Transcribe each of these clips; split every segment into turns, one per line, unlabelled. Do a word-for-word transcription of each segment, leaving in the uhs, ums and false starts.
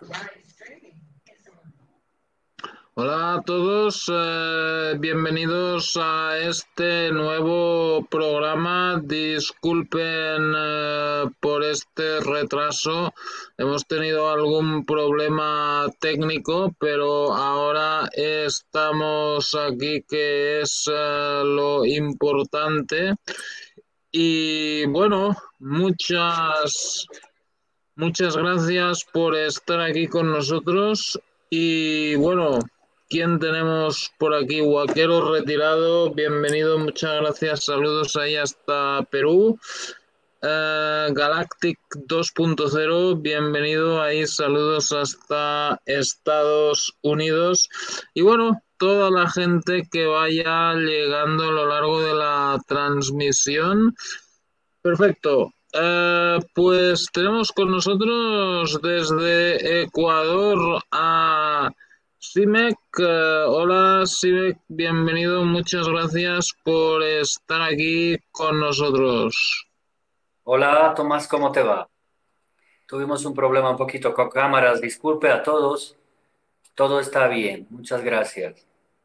Hola a todos, eh, bienvenidos a este nuevo programa. Disculpen eh, por este retraso. Hemos tenido algún problema técnico, pero ahora estamos aquí, que es eh, lo importante. Y bueno, muchas, muchas gracias por estar aquí con nosotros. Y bueno, ¿quién tenemos por aquí? Huaquero Retirado, bienvenido, muchas gracias, saludos ahí hasta Perú. Eh, Galactic dos punto cero, bienvenido ahí, saludos hasta Estados Unidos. Y bueno, toda la gente que vaya llegando a lo largo de la transmisión. Perfecto. Eh, pues tenemos con nosotros desde Ecuador a Simek. Eh, hola Simek, bienvenido, muchas gracias por estar aquí con nosotros.
Hola Tomás, ¿cómo te va? Tuvimos un problema un poquito con cámaras, disculpe a todos, todo está bien, muchas gracias.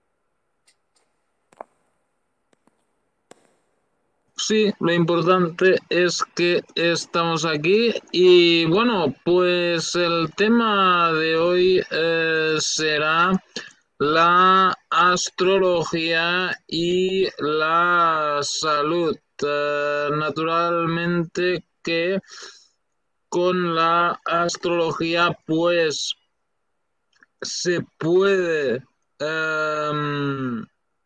Sí, lo importante es que estamos aquí y bueno, pues el tema de hoy eh, será la astrología y la salud. Eh, naturalmente que con la astrología pues se puede em,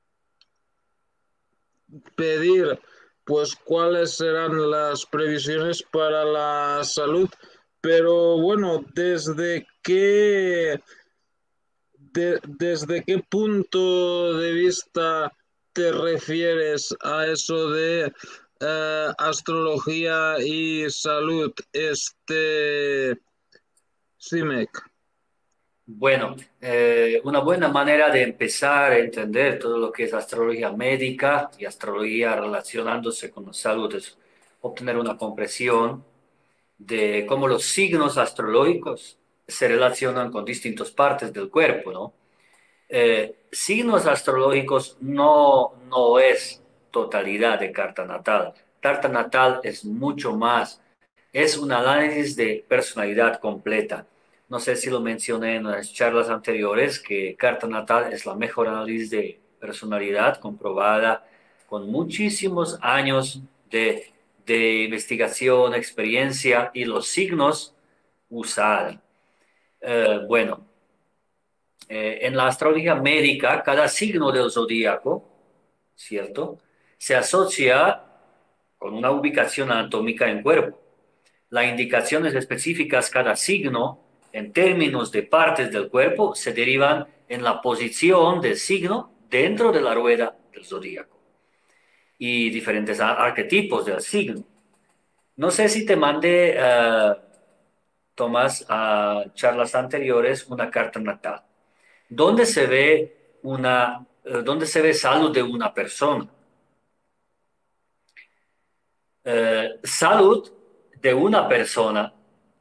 pedir pues cuáles serán las previsiones para la salud, pero bueno, ¿desde qué, de- desde qué punto de vista te refieres a eso de eh, astrología y salud, este Simek?
Bueno, eh, una buena manera de empezar a entender todo lo que es astrología médica y astrología relacionándose con la salud es obtener una comprensión de cómo los signos astrológicos se relacionan con distintas partes del cuerpo, ¿no? Eh, signos astrológicos no, no es totalidad de carta natal. Carta natal es mucho más, es un análisis de personalidad completa. No sé si lo mencioné en las charlas anteriores, que carta natal es la mejor análisis de personalidad comprobada con muchísimos años de, de investigación, experiencia y los signos usados. Eh, bueno, eh, en la astrología médica, cada signo del zodíaco, ¿cierto? Se asocia con una ubicación anatómica en cuerpo. Las indicaciones específicas cada signo en términos de partes del cuerpo se derivan en la posición del signo dentro de la rueda del zodíaco y diferentes arquetipos del signo. No sé si te mandé, uh, Tomás, a charlas anteriores una carta natal. ¿Dónde se ve una, eh, dónde se ve salud de una persona? Eh, salud de una persona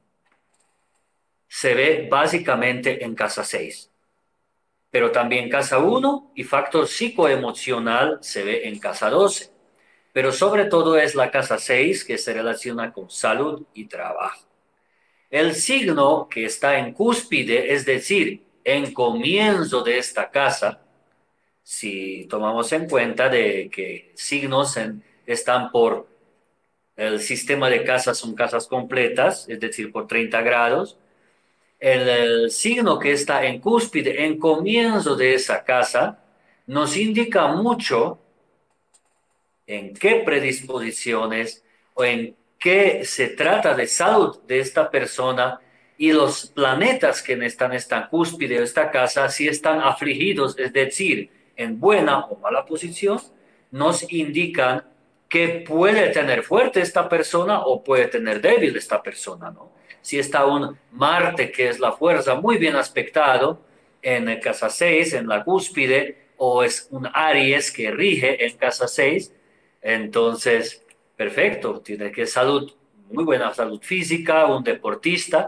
se ve básicamente en casa seis, pero también casa uno y factor psicoemocional se ve en casa doce, pero sobre todo es la casa seis que se relaciona con salud y trabajo. El signo que está en cúspide, es decir, en comienzo de esta casa, si tomamos en cuenta de que signos en- están por el sistema de casas, son casas completas, es decir, por treinta grados, el, el signo que está en cúspide, en comienzo de esa casa, nos indica mucho en qué predisposiciones o en qué se trata de salud de esta persona y los planetas que están en esta cúspide o esta casa, si están afligidos, es decir, en buena o mala posición, nos indican que puede tener fuerte esta persona o puede tener débil esta persona, ¿no? Si está un Marte, que es la fuerza, muy bien aspectado en casa seis, en la cúspide, o es un Aries que rige en casa seis, entonces, perfecto, tiene que salud, muy buena salud física, un deportista,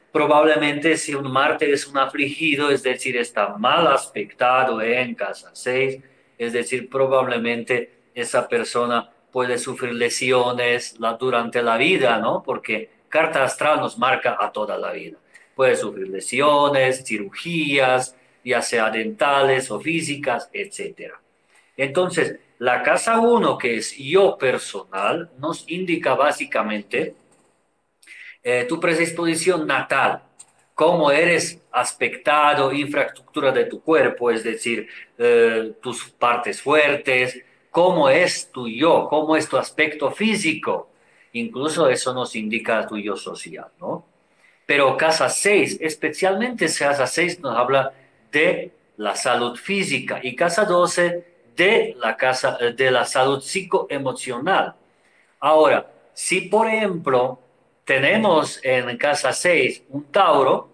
Probablemente si un Marte es un afligido, es decir, está mal aspectado en casa seis, es decir, probablemente esa persona puede sufrir lesiones la- durante la vida, ¿no? Porque carta astral nos marca a toda la vida. Puede sufrir lesiones, cirugías, ya sea dentales o físicas, etcétera. Entonces, la casa uno, que es yo personal, nos indica básicamente eh, tu predisposición natal, cómo eres aspectado, infraestructura de tu cuerpo, es decir, eh, tus partes fuertes, cómo es tu yo, cómo es tu aspecto físico. Incluso eso nos indica tu yo social, ¿no? Pero casa seis, especialmente casa seis nos habla de la salud física y casa doce de la, casa, de la salud psicoemocional. Ahora, si por ejemplo tenemos en casa seis un Tauro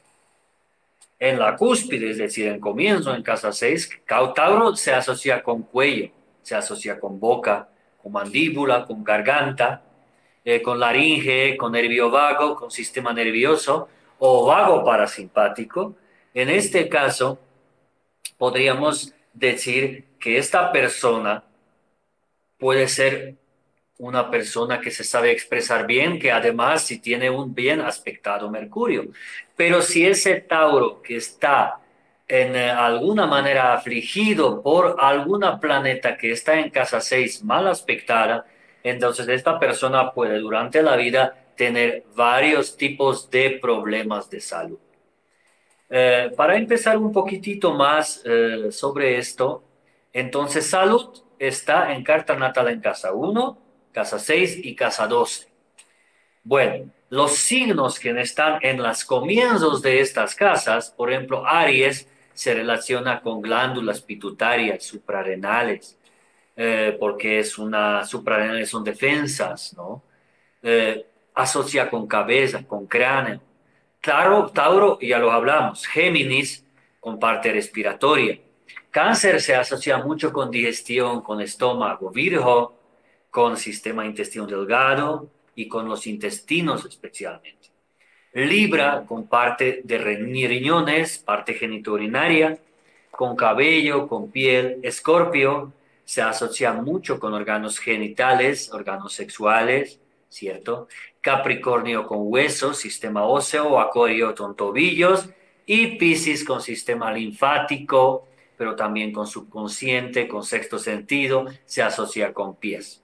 en la cúspide, es decir, en comienzo en casa seis, Tauro se asocia con cuello, se asocia con boca, con mandíbula, con garganta, eh, con laringe, con nervio vago, con sistema nervioso o vago parasimpático. En este caso, podríamos decir que esta persona puede ser una persona que se sabe expresar bien, que además si tiene un bien aspectado Mercurio. Pero si ese Tauro que está en eh, alguna manera afligido por alguna planeta que está en casa seis mal aspectada, entonces esta persona puede durante la vida tener varios tipos de problemas de salud. Eh, para empezar un poquitito más eh, sobre esto, entonces salud está en carta natal en casa uno, casa seis y casa doce. Bueno, los signos que están en los comienzos de estas casas, por ejemplo, Aries se relaciona con glándulas pituitarias, suprarrenales, eh, porque es una, suprarrenales son defensas, ¿no? Eh, asocia con cabeza, con cráneo. Claro, Tauro, ya lo hablamos. Géminis, con parte respiratoria. Cáncer se asocia mucho con digestión, con estómago. Virgo, con sistema intestino delgado y con los intestinos especialmente. Libra, con parte de riñones, parte genitourinaria, con cabello, con piel. Escorpio, se asocia mucho con órganos genitales, órganos sexuales, ¿cierto? Capricornio con huesos, sistema óseo, Acuario con tobillos y Piscis con sistema linfático, pero también con subconsciente, con sexto sentido, se asocia con pies.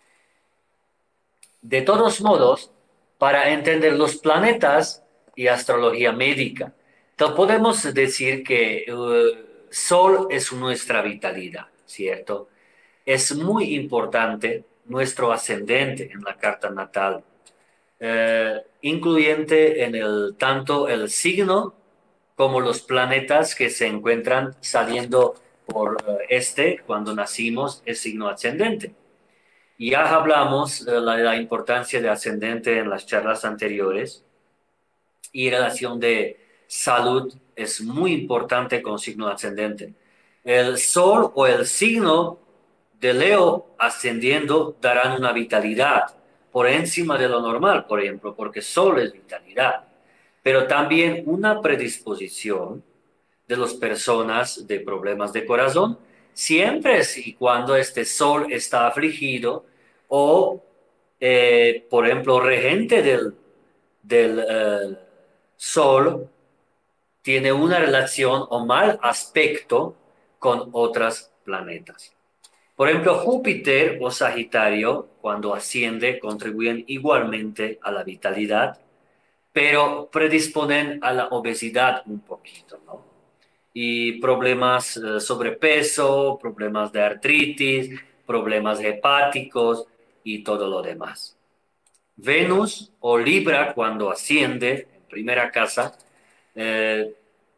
De todos modos, para entender los planetas y astrología médica, entonces podemos decir que uh, Sol es nuestra vitalidad, ¿cierto? Es muy importante nuestro ascendente en la carta natal, eh, incluyente en el, tanto el signo como los planetas que se encuentran saliendo por eh, este cuando nacimos, el signo ascendente. Ya hablamos de la, la importancia de ascendente en las charlas anteriores y relación de salud es muy importante con signo ascendente. El sol o el signo de Leo ascendiendo darán una vitalidad por encima de lo normal, por ejemplo, porque sol es vitalidad, pero también una predisposición de las personas de problemas de corazón, siempre y cuando este sol está afligido o, eh, por ejemplo, regente del, del eh, sol tiene una relación o mal aspecto con otros planetas. Por ejemplo, Júpiter o Sagitario, cuando asciende, contribuyen igualmente a la vitalidad, pero predisponen a la obesidad un poquito, ¿no? Y problemas eh, sobrepeso, problemas de artritis, problemas hepáticos y todo lo demás. Venus o Libra, cuando asciende en primera casa, eh,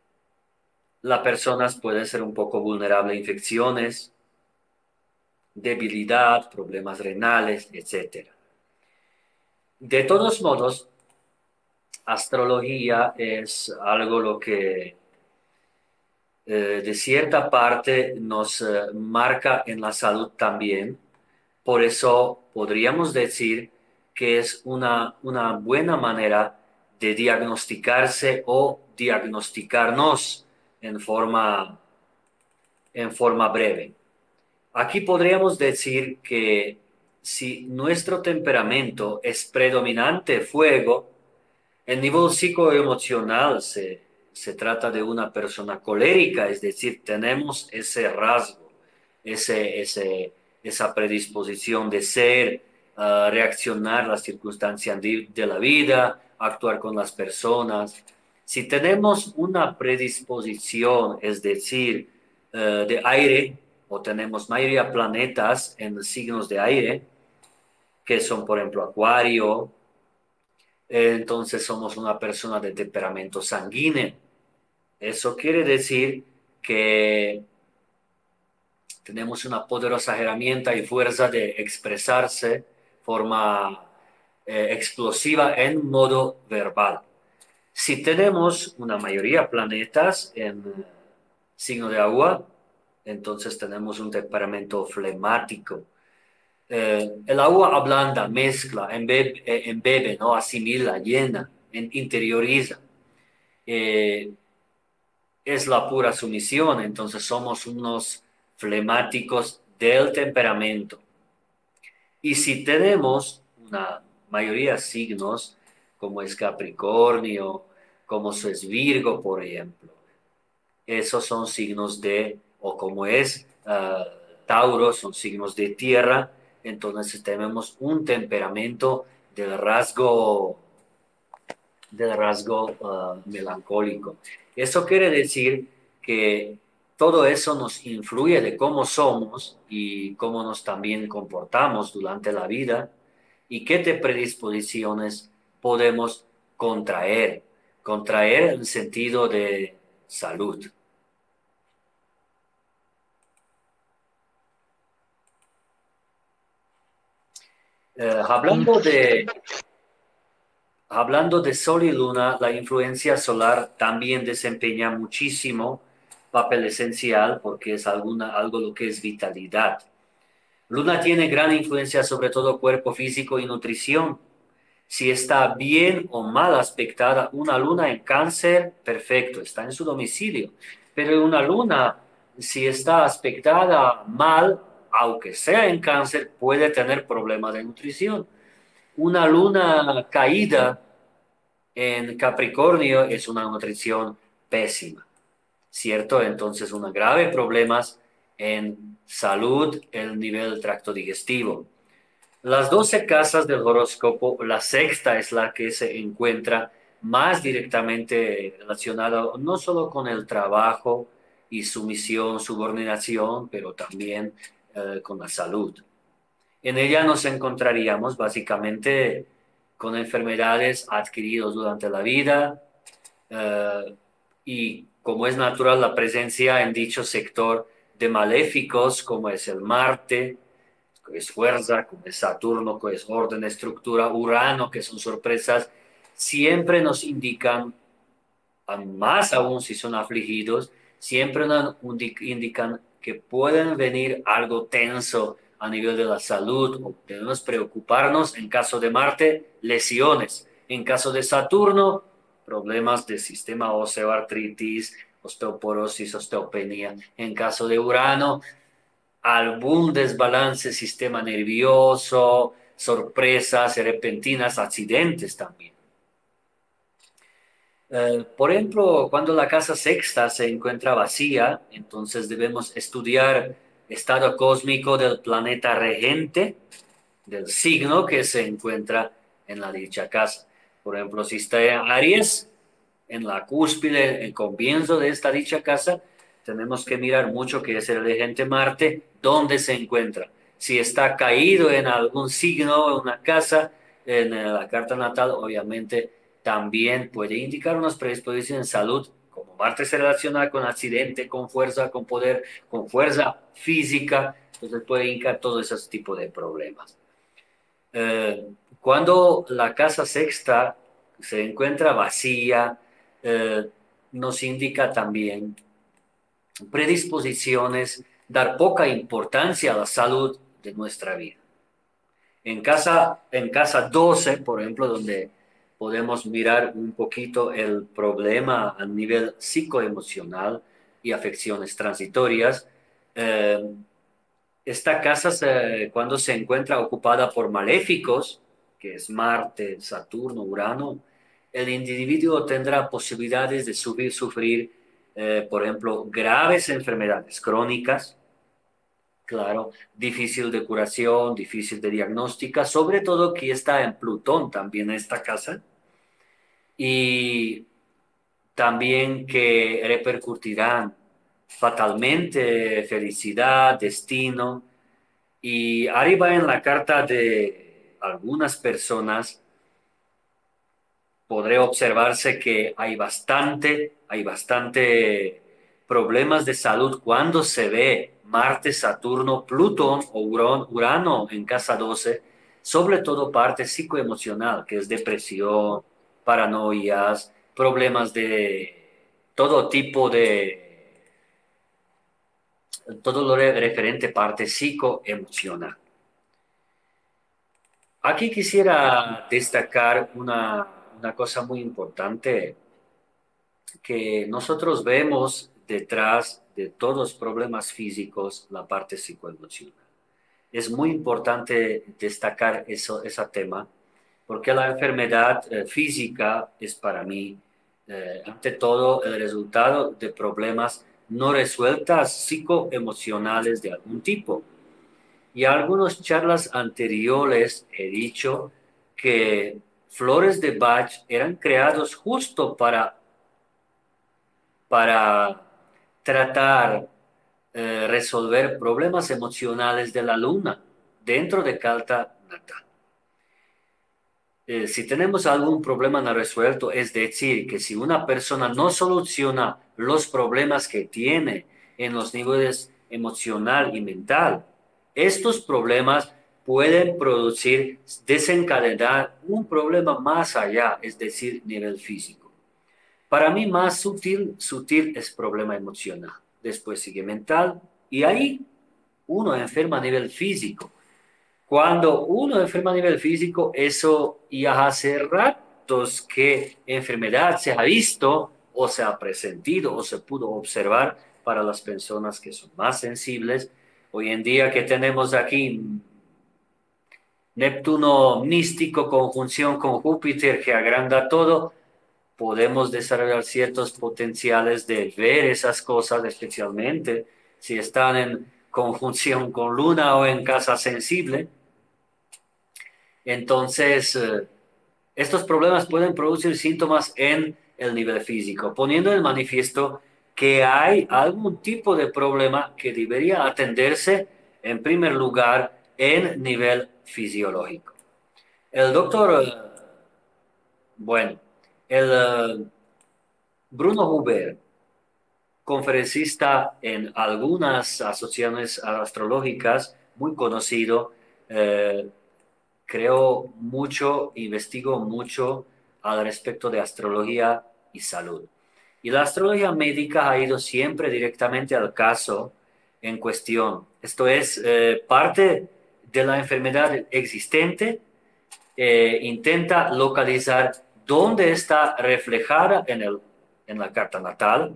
la persona puede ser un poco vulnerable a infecciones, debilidad, problemas renales, etcétera. De todos modos, astrología es algo lo que eh, de cierta parte nos eh, marca en la salud también. Por eso podríamos decir que es una, una buena manera de diagnosticarse o diagnosticarnos en forma, en forma breve. Aquí podríamos decir que si nuestro temperamento es predominante fuego, el nivel psicoemocional se, se trata de una persona colérica, es decir, tenemos ese rasgo, ese, ese, esa predisposición de ser, uh, reaccionar a las circunstancias de, de la vida, actuar con las personas. Si tenemos una predisposición, es decir, uh, de aire, o tenemos mayoría planetas en signos de aire, que son, por ejemplo, Acuario, entonces somos una persona de temperamento sanguíneo. Eso quiere decir que tenemos una poderosa herramienta y fuerza de expresarse de forma eh, explosiva en modo verbal. Si tenemos una mayoría de planetas en signo de agua, entonces tenemos un temperamento flemático. Eh, el agua ablanda, mezcla, embebe, eh, embebe, ¿no? Asimila, llena, interioriza. Eh, es la pura sumisión, entonces somos unos flemáticos del temperamento. Y si tenemos una mayoría de signos, como es Capricornio, como es Virgo, por ejemplo, esos son signos de, o como es uh, Tauro, son signos de tierra, entonces tenemos un temperamento del rasgo, del rasgo uh, melancólico. Eso quiere decir que todo eso nos influye de cómo somos y cómo nos también comportamos durante la vida y qué te predisposiciones podemos contraer. Contraer en sentido de salud. Eh, hablando de, hablando de Sol y Luna, la influencia solar también desempeña muchísimo papel esencial porque es alguna, algo lo que es vitalidad. Luna tiene gran influencia sobre todo cuerpo físico y nutrición. Si está bien o mal aspectada, una luna en cáncer, perfecto, está en su domicilio. Pero una luna, si está aspectada mal, aunque sea en cáncer, puede tener problemas de nutrición. Una luna caída en Capricornio es una nutrición pésima, ¿cierto? Entonces, un grave problemas en salud, el nivel del tracto digestivo. Las doce casas del horóscopo, la sexta es la que se encuentra más directamente relacionada no solo con el trabajo y sumisión, subordinación, pero también eh, con la salud. En ella nos encontraríamos básicamente con enfermedades adquiridas durante la vida eh, y como es natural la presencia en dicho sector de maléficos como es el Marte, que es fuerza, como es Saturno, que es orden, estructura, Urano, que son sorpresas, siempre nos indican, más aún si son afligidos, siempre nos indican que pueden venir algo tenso a nivel de la salud, o debemos preocuparnos en caso de Marte, lesiones, en caso de Saturno, problemas del sistema óseo, artritis, osteoporosis, osteopenia, en caso de Urano, algún desbalance sistema nervioso, sorpresas repentinas, accidentes también. Eh, por ejemplo, cuando la casa sexta se encuentra vacía, entonces debemos estudiar estado cósmico del planeta regente, del signo que se encuentra en la dicha casa. Por ejemplo, si está en Aries, en la cúspide, el comienzo de esta dicha casa, tenemos que mirar mucho que es el regente Marte, dónde se encuentra. Si está caído en algún signo, en una casa, en la carta natal, obviamente también puede indicar unas predisposiciones en salud, como Marte se relaciona con accidente, con fuerza, con poder, con fuerza física, entonces puede indicar todo ese tipo de problemas. Eh, cuando la casa sexta se encuentra vacía, eh, nos indica también predisposiciones, dar poca importancia a la salud de nuestra vida. En casa, en casa doce, por ejemplo, donde podemos mirar un poquito el problema a nivel psicoemocional y afecciones transitorias. Eh, esta casa, se- cuando se encuentra ocupada por maléficos, que es Marte, Saturno, Urano, el individuo tendrá posibilidades de sufrir, sufrir eh, por ejemplo, graves enfermedades crónicas, claro, difícil de curación, difícil de diagnóstica, sobre todo que está en Plutón también esta casa, y también que repercutirán fatalmente felicidad, destino. Y arriba en la carta de algunas personas podré observarse que hay bastante, hay bastante problemas de salud cuando se ve Marte, Saturno, Plutón o Urón- Urano en casa doce, sobre todo parte psicoemocional, que es depresión, paranoias, problemas de todo tipo de, todo lo referente parte psicoemocional. Aquí quisiera destacar una, una cosa muy importante que nosotros vemos detrás de todos los problemas físicos la parte psicoemocional. Es muy importante destacar eso, ese tema porque la enfermedad eh, física es para mí, eh, ante todo, el resultado de problemas no resueltas psicoemocionales de algún tipo. Y algunas charlas anteriores he dicho que flores de Bach eran creados justo para, para tratar eh, resolver problemas emocionales de la luna dentro de carta natal. Eh, si tenemos algún problema no resuelto, es decir, que si una persona no soluciona los problemas que tiene en los niveles emocional y mental, estos problemas pueden producir, desencadenar un problema más allá, es decir, nivel físico. Para mí más sutil, sutil es problema emocional, después sigue mental y ahí uno enferma a nivel físico. Cuando uno enferma a nivel físico, eso ya hace ratos que enfermedad se ha visto o se ha presentido o se pudo observar para las personas que son más sensibles. Hoy en día que tenemos aquí Neptuno místico, conjunción con Júpiter que agranda todo, podemos desarrollar ciertos potenciales de ver esas cosas, especialmente si están en conjunción con Luna o en casa sensible. Entonces, eh, estos problemas pueden producir síntomas en el nivel físico, poniendo en manifiesto que hay algún tipo de problema que debería atenderse en primer lugar en nivel fisiológico. El doctor, eh, bueno, el eh, Bruno Huber, conferencista en algunas asociaciones astrológicas, muy conocido, eh, creo mucho, investigo mucho al respecto de astrología y salud. Y la astrología médica ha ido siempre directamente al caso en cuestión. Esto es eh, parte de la enfermedad existente, eh, intenta localizar dónde está reflejada en, el, en la carta natal.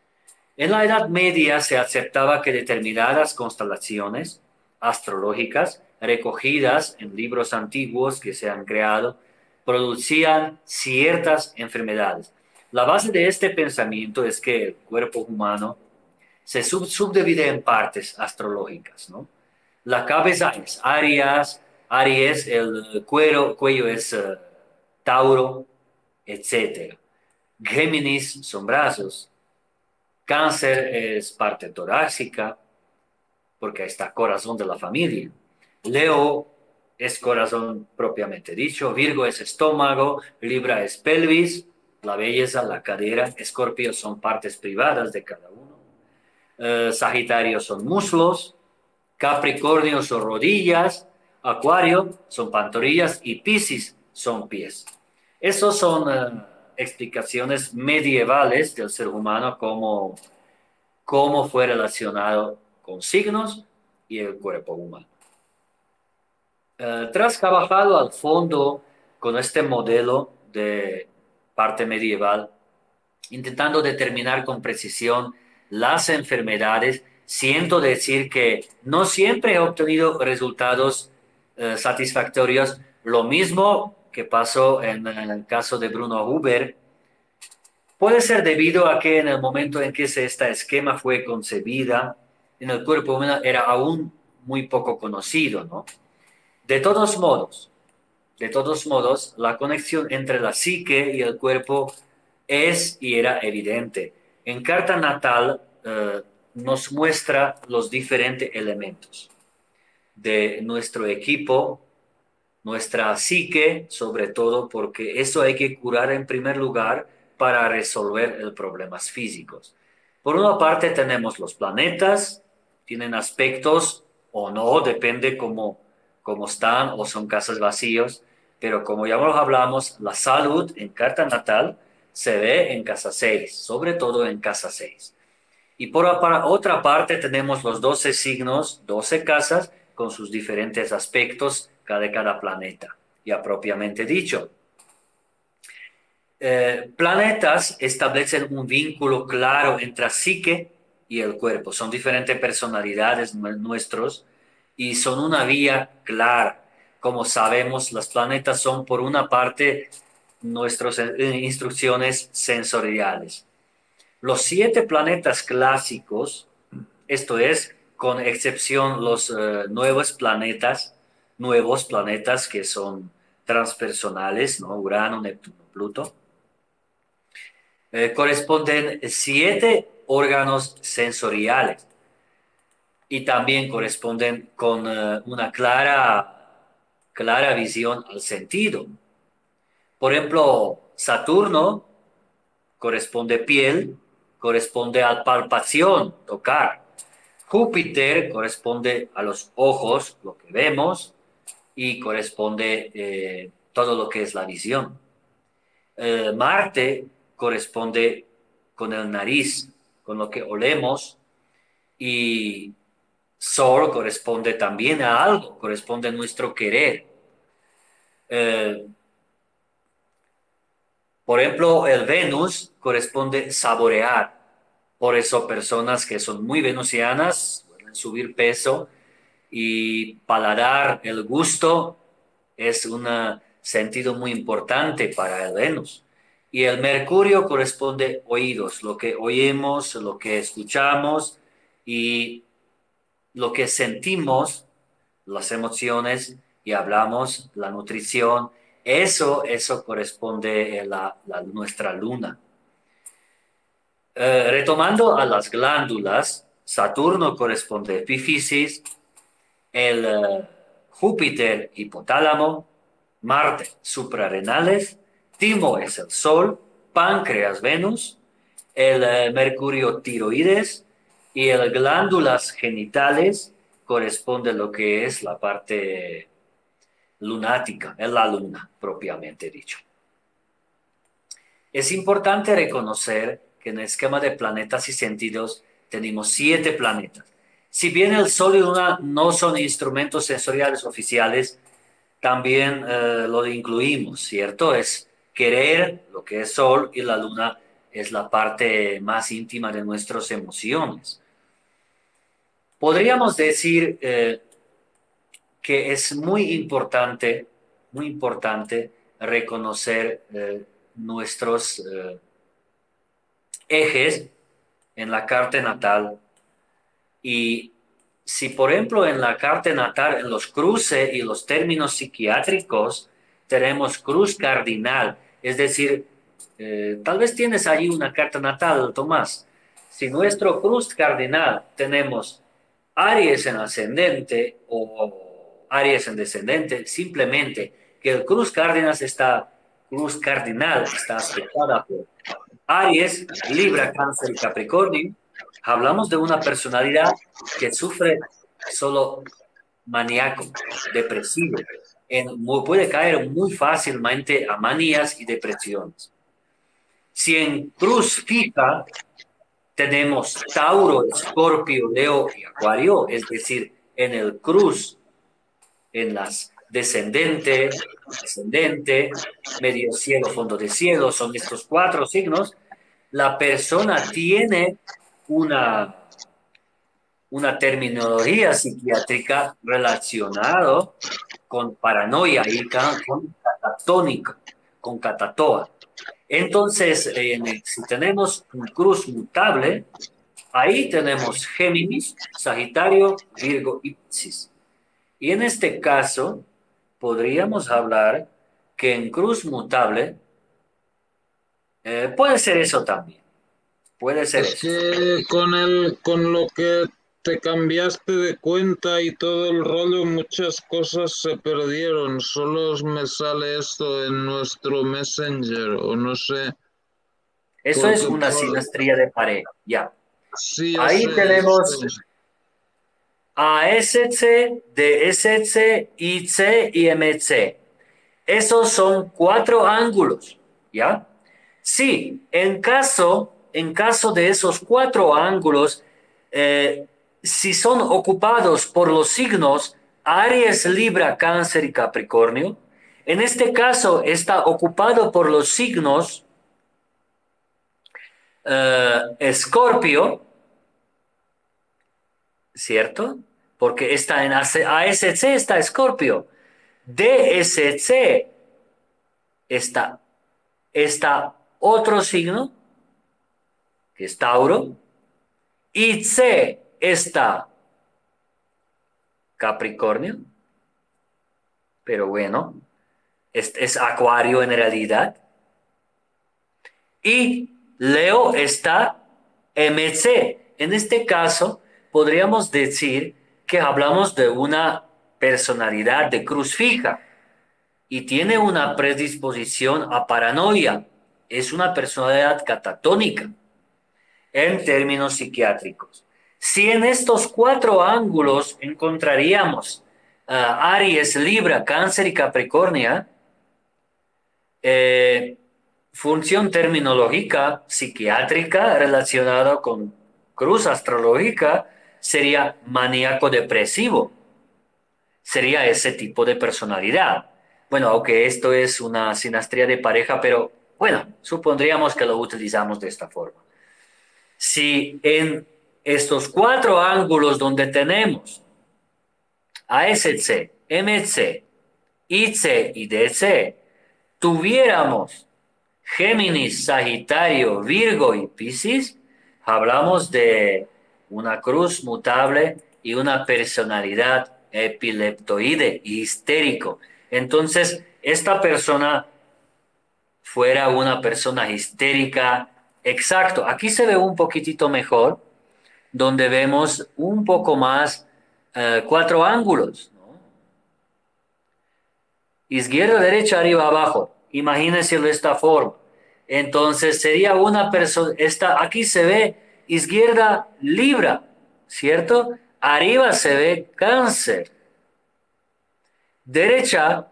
En la Edad Media se aceptaba que determinadas constelaciones astrológicas recogidas en libros antiguos que se han creado producían ciertas enfermedades. La base de este pensamiento es que el cuerpo humano se sub subdivide en partes astrológicas, ¿no? La cabeza es Aries, Aries, el cuero, cuello es uh, Tauro, etcétera. Géminis son brazos, Cáncer es parte torácica, porque ahí está corazón de la familia. Leo es corazón propiamente dicho. Virgo es estómago. Libra es pelvis, la belleza, la cadera. Escorpio son partes privadas de cada uno. Eh, Sagitario son muslos. Capricornio son rodillas. Acuario son pantorrillas. Y Piscis son pies. Esos son eh, explicaciones medievales del ser humano como cómo fue relacionado con signos y el cuerpo humano. Eh, tras trabajado al fondo con este modelo de parte medieval, intentando determinar con precisión las enfermedades. Siento decir que no siempre he obtenido resultados eh, satisfactorios. Lo mismo que pasó en, en el caso de Bruno Huber. Puede ser debido a que en el momento en que esta esquema fue concebida, en el cuerpo humano era aún muy poco conocido, ¿no? De todos modos, de todos modos, la conexión entre la psique y el cuerpo es y era evidente. En carta natal eh, nos muestra los diferentes elementos de nuestro equipo, nuestra psique, sobre todo, porque eso hay que curar en primer lugar para resolver los problemas físicos. Por una parte tenemos los planetas, tienen aspectos o no, depende cómo, cómo están o son casas vacíos, pero como ya nos hablamos, la salud en carta natal se ve en casa seis, sobre todo en casa seis. Y por otra parte tenemos los doce signos, doce casas, con sus diferentes aspectos de cada planeta, ya propiamente dicho. Eh, planetas establecen un vínculo claro entre la psique y el cuerpo. Son diferentes personalidades nuestros y son una vía clara. Como sabemos, los planetas son por una parte nuestras instrucciones sensoriales. Los siete planetas clásicos, esto es, con excepción los uh, nuevos planetas, nuevos planetas que son transpersonales, ¿no? Urano, Neptuno, Pluto, eh, corresponden siete órganos sensoriales y también corresponden con uh, una clara, clara visión al sentido. Por ejemplo, Saturno corresponde piel, corresponde a palpación, tocar. Júpiter corresponde a los ojos, lo que vemos, y corresponde eh, todo lo que es la visión. Eh, Marte corresponde con el nariz, con lo que olemos, y Sol corresponde también a algo, corresponde a nuestro querer. Eh, por ejemplo, el Venus corresponde saborear. Por eso personas que son muy venusianas pueden subir peso y paladar, el gusto es un sentido muy importante para el Venus. Y el Mercurio corresponde oídos, lo que oímos, lo que escuchamos y lo que sentimos, las emociones y hablamos, la nutrición, eso, eso corresponde a la, la, nuestra luna. Eh, retomando a las glándulas, Saturno corresponde a epífisis, el uh, Júpiter hipotálamo, Marte suprarrenales, Timo es el Sol, Páncreas Venus, el uh, Mercurio tiroides y el glándulas genitales corresponde a lo que es la parte lunática, es la luna propiamente dicho. Es importante reconocer que en el esquema de planetas y sentidos tenemos siete planetas. Si bien el Sol y Luna no son instrumentos sensoriales oficiales, también eh, lo incluimos, ¿cierto? Es querer lo que es Sol y la Luna es la parte más íntima de nuestras emociones. Podríamos decir eh, que es muy importante, muy importante reconocer eh, nuestros eh, ejes en la carta natal. Y si, por ejemplo, en la carta natal, en los cruces y los términos psiquiátricos, tenemos cruz cardinal, es decir, eh, tal vez tienes allí una carta natal, Tomás. Si nuestro cruz cardinal tenemos Aries en ascendente o Aries en descendente, simplemente que el cruz cardinal está, cruz cardinal está aspectada por Aries, Libra, Cáncer y Capricornio. Hablamos de una personalidad que sufre solo maníaco, depresivo, en, puede caer muy fácilmente a manías y depresiones. Si en cruz fija tenemos Tauro, Escorpio, Leo y Acuario, es decir, en el cruz, en las descendente, descendente, medio cielo, fondo de cielo, son estos cuatro signos, la persona tiene una, una terminología psiquiátrica relacionada con paranoia y ca- con catatónica, con catatoa. Entonces, en- si tenemos un cruz mutable, ahí tenemos Géminis, Sagitario, Virgo y Piscis. Y en este caso, podríamos hablar que en cruz mutable eh, puede ser eso también, puede ser
Es
eso.
que con el, con lo que te cambiaste de cuenta y todo el rollo, muchas cosas se perdieron. Solo me sale esto en nuestro Messenger, o no sé,
Eso es
porque
una
por,
sinastría de pareja, ya.
sí, ya sé
Ahí tenemos
esto.
A S C, D S C, I C y M C. Esos son cuatro ángulos, ¿ya? Sí, en caso, en caso de esos cuatro ángulos, eh, si son ocupados por los signos Aries, Libra, Cáncer y Capricornio, en este caso está ocupado por los signos eh, Escorpio, ¿cierto? Porque está en A S C está Escorpio, D S C está, está otro signo, que es Tauro, y C está Capricornio, pero bueno, es, es Acuario en realidad, y Leo está M C. En este caso, podríamos decir que hablamos de una personalidad de cruz fija y tiene una predisposición a paranoia. Es una personalidad catatónica en términos psiquiátricos. Si en estos cuatro ángulos encontraríamos uh, Aries, Libra, Cáncer y Capricornio, eh, función terminológica psiquiátrica relacionada con cruz astrológica sería maníaco depresivo, sería ese tipo de personalidad. Bueno, aunque esto es una sinastría de pareja, pero bueno, supondríamos que lo utilizamos de esta forma. Si en estos cuatro ángulos donde tenemos A S C, M C, I C y D C, tuviéramos Géminis, Sagitario, Virgo y Piscis, hablamos de una cruz mutable y una personalidad epileptoide y histérico. Entonces, esta persona fuera una persona histérica. Exacto, aquí se ve un poquitito mejor, donde vemos un poco más eh, cuatro ángulos, ¿no? Izquierda, derecha, arriba, abajo. Imagínenselo de esta forma. Entonces sería una persona, esta, aquí se ve izquierda Libra, ¿cierto? Arriba se ve Cáncer. Derecha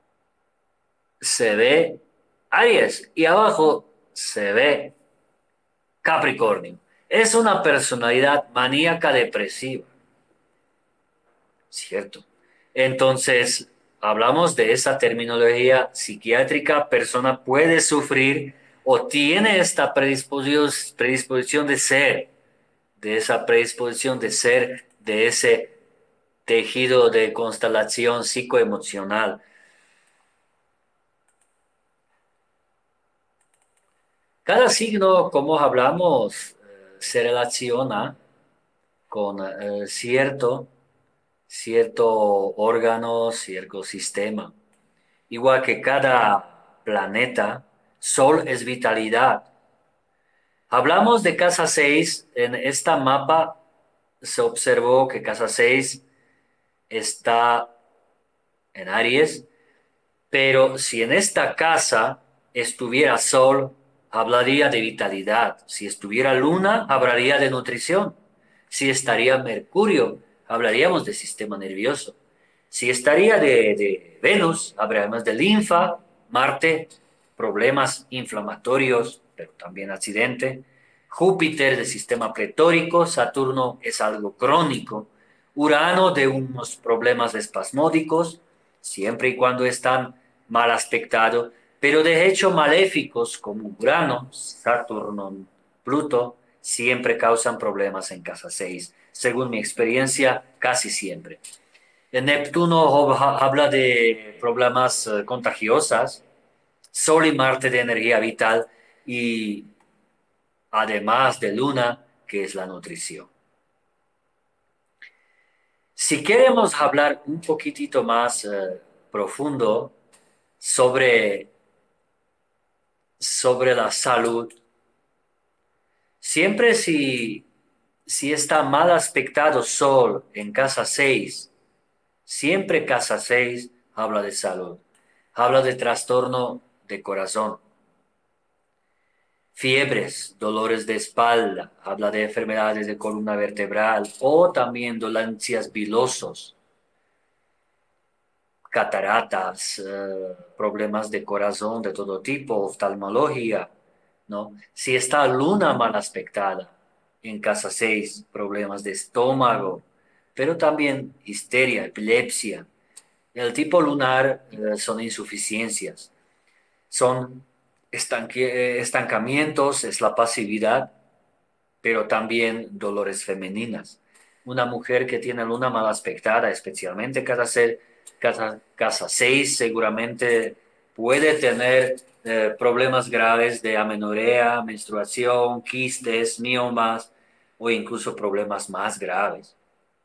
se ve Aries y abajo se ve Capricornio. Es una personalidad maníaca depresiva, ¿cierto? Entonces, hablamos de esa terminología psiquiátrica, persona puede sufrir o tiene esta predisposición, predisposición de ser, de esa predisposición de ser, de ese tejido de constelación psicoemocional. Cada signo, como hablamos, eh, se relaciona con eh, cierto, cierto órgano, cierto sistema. Igual que cada planeta, Sol es vitalidad. Hablamos de casa seis, en esta mapa se observó que casa seis está en Aries, pero si en esta casa estuviera Sol, hablaría de vitalidad. Si estuviera Luna, hablaría de nutrición. Si estaría Mercurio, hablaríamos de sistema nervioso. Si estaría de, de Venus, hablaríamos de linfa, Marte, problemas inflamatorios, pero también accidente. Júpiter de sistema pletórico, Saturno es algo crónico. Urano de unos problemas espasmódicos, siempre y cuando están mal aspectados, pero de hecho maléficos como Urano, Saturno, Pluto, siempre causan problemas en casa seis, según mi experiencia, casi siempre. El Neptuno habla de problemas eh, contagiosas, Sol y Marte de energía vital y además de Luna, que es la nutrición. Si queremos hablar un poquitito más eh, profundo sobre, sobre la salud, siempre si, si está mal aspectado Sol en casa seis, siempre casa seis habla de salud, habla de trastorno de corazón, fiebres, dolores de espalda, habla de enfermedades de columna vertebral o también dolencias vilosos, cataratas, eh, problemas de corazón de todo tipo, oftalmología, ¿no? Si está luna mal aspectada en casa seis, problemas de estómago, pero también histeria, epilepsia. El tipo lunar eh, son insuficiencias, son estanque- eh, estancamientos, es la pasividad, pero también dolores femeninas. Una mujer que tiene luna mal aspectada, especialmente casa, se- casa, casa seis, seguramente puede tener eh, problemas graves de amenorrea, menstruación, quistes, miomas o incluso problemas más graves.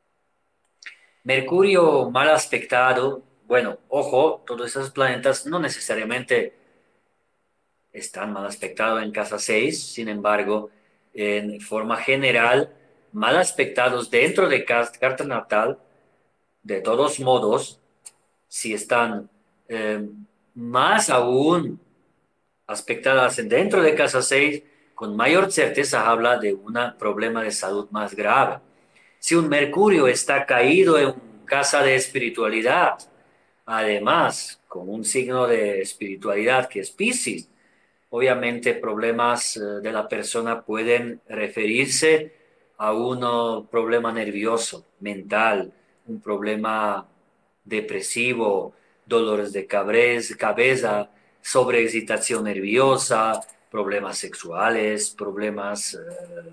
Mercurio mal aspectado, bueno, ojo, todos esos planetas no necesariamente están mal aspectados en casa seis, sin embargo, en forma general, mal aspectados dentro de ca- carta natal, de todos modos, si están eh, más aún aspectadas dentro de casa seis, con mayor certeza habla de un problema de salud más grave. Si un Mercurio está caído en casa de espiritualidad, además, con un signo de espiritualidad que es Piscis, obviamente problemas eh, de la persona pueden referirse a un oh, problema nervioso, mental, un problema depresivo, dolores de cabez- cabeza, sobreexcitación nerviosa, problemas sexuales, problemas eh,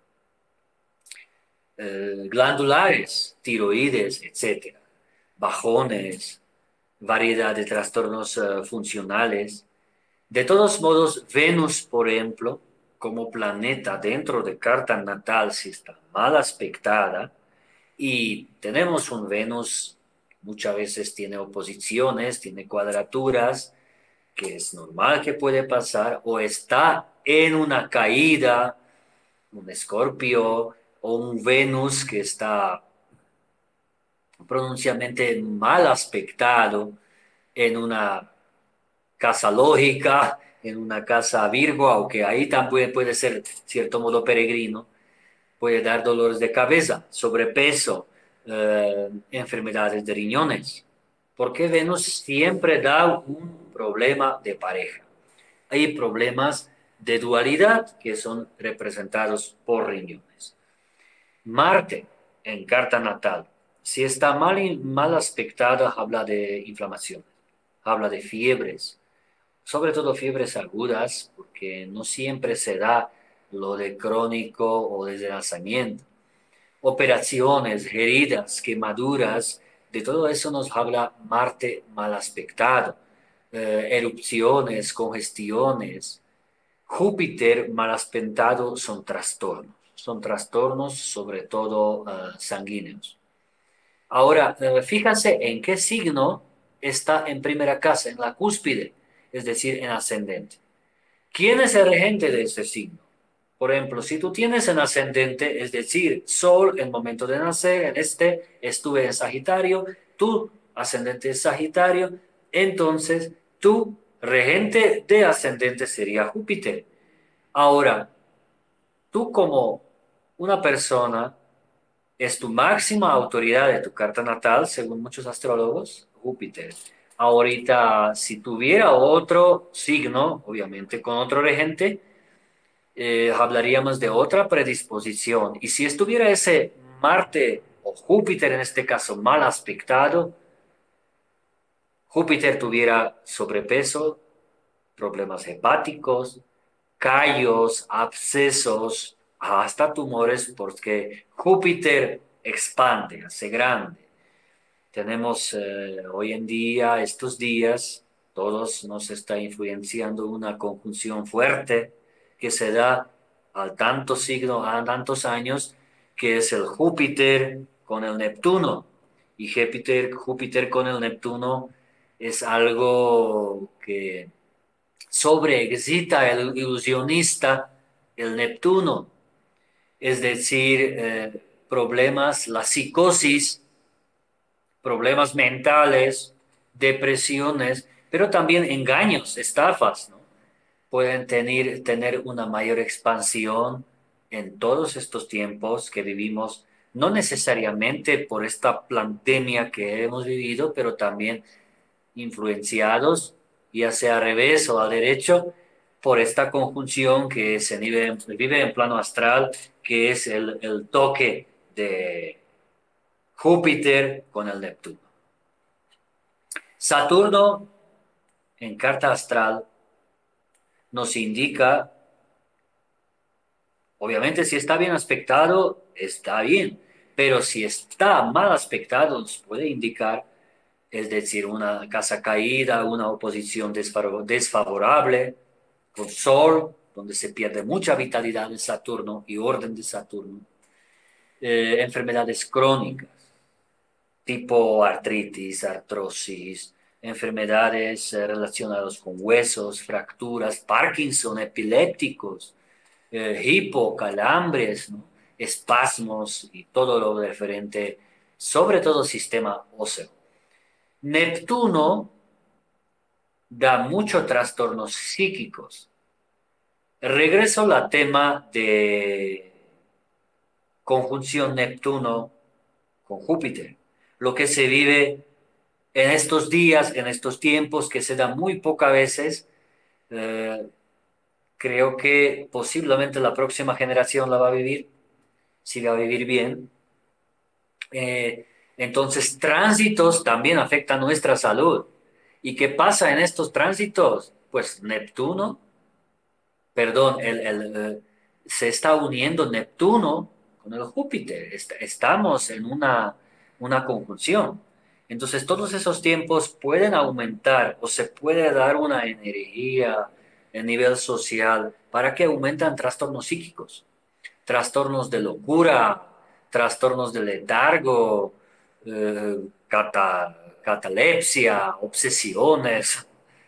eh, glandulares, tiroides, etcétera, bajones, variedad de trastornos eh, funcionales. De todos modos, Venus, por ejemplo, como planeta dentro de carta natal, si está mal aspectada, y tenemos un Venus que muchas veces tiene oposiciones, tiene cuadraturas, que es normal que puede pasar, o está en una caída, un Escorpio, o un Venus que está pronunciadamente mal aspectado en una casa lógica, en una casa Virgo, aunque ahí también puede ser cierto modo peregrino, puede dar dolores de cabeza, sobrepeso, eh, enfermedades de riñones, porque Venus siempre da un problema de pareja. Hay problemas de dualidad que son representados por riñones. Marte en carta natal, si está mal, mal aspectada, habla de inflamación, habla de fiebres, sobre todo fiebres agudas, porque no siempre se da lo de crónico o desde nacimiento. Operaciones, heridas, quemaduras, de todo eso nos habla Marte mal aspectado. Eh, erupciones, congestiones. Júpiter mal aspectado son trastornos, son trastornos sobre todo eh, sanguíneos. Ahora, eh, fíjense en qué signo está en primera casa, en la cúspide, es decir, en ascendente. ¿Quién es el regente de ese signo? Por ejemplo, si tú tienes en ascendente, es decir, Sol en el momento de nacer, en este estuve en Sagitario, tu ascendente es Sagitario, entonces tu regente de ascendente sería Júpiter. Ahora, tú como una persona es tu máxima autoridad de tu carta natal, según muchos astrólogos, Júpiter. Ahorita, si tuviera otro signo, obviamente con otro regente, eh, hablaríamos de otra predisposición. Y si estuviera ese Marte o Júpiter en este caso mal aspectado, Júpiter tuviera sobrepeso, problemas hepáticos, callos, abscesos, hasta tumores, porque Júpiter expande, hace grande. Tenemos eh, hoy en día, estos días, todos nos está influenciando una conjunción fuerte que se da al tanto signo, a tantos años, que es el Júpiter con el Neptuno. Y Júpiter, Júpiter con el Neptuno es algo que sobreexcita el ilusionista, el Neptuno, es decir, eh, problemas, la psicosis, problemas mentales, depresiones, pero también engaños, estafas, ¿no? Pueden tener, tener una mayor expansión en todos estos tiempos que vivimos, no necesariamente por esta pandemia que hemos vivido, pero también influenciados, ya sea al revés o al derecho, por esta conjunción que se vive, vive en plano astral, que es el, el toque de Júpiter con el Neptuno. Saturno en carta astral nos indica, obviamente si está bien aspectado, está bien, pero si está mal aspectado nos puede indicar, es decir, una casa caída, una oposición desfavo- desfavorable con Sol, donde se pierde mucha vitalidad de Saturno y orden de Saturno, eh, enfermedades crónicas, tipo artritis, artrosis, enfermedades eh, relacionadas con huesos, fracturas, Parkinson, epilépticos, eh, hipo, calambres, ¿no? Espasmos y todo lo referente, sobre todo sistema óseo. Neptuno da muchos trastornos psíquicos. Regreso al tema de conjunción Neptuno con Júpiter, lo que se vive en estos días, en estos tiempos, que se da muy pocas veces. eh, Creo que posiblemente la próxima generación la va a vivir, si va a vivir bien. Eh, entonces, tránsitos también afectan nuestra salud. ¿Y qué pasa en estos tránsitos? Pues Neptuno, perdón, el, el, eh, se está uniendo Neptuno con el Júpiter. Est- estamos en una, una conjunción. Entonces, todos esos tiempos pueden aumentar o se puede dar una energía a nivel social para que aumentan trastornos psíquicos, trastornos de locura, trastornos de letargo, eh, cata- catalepsia, obsesiones,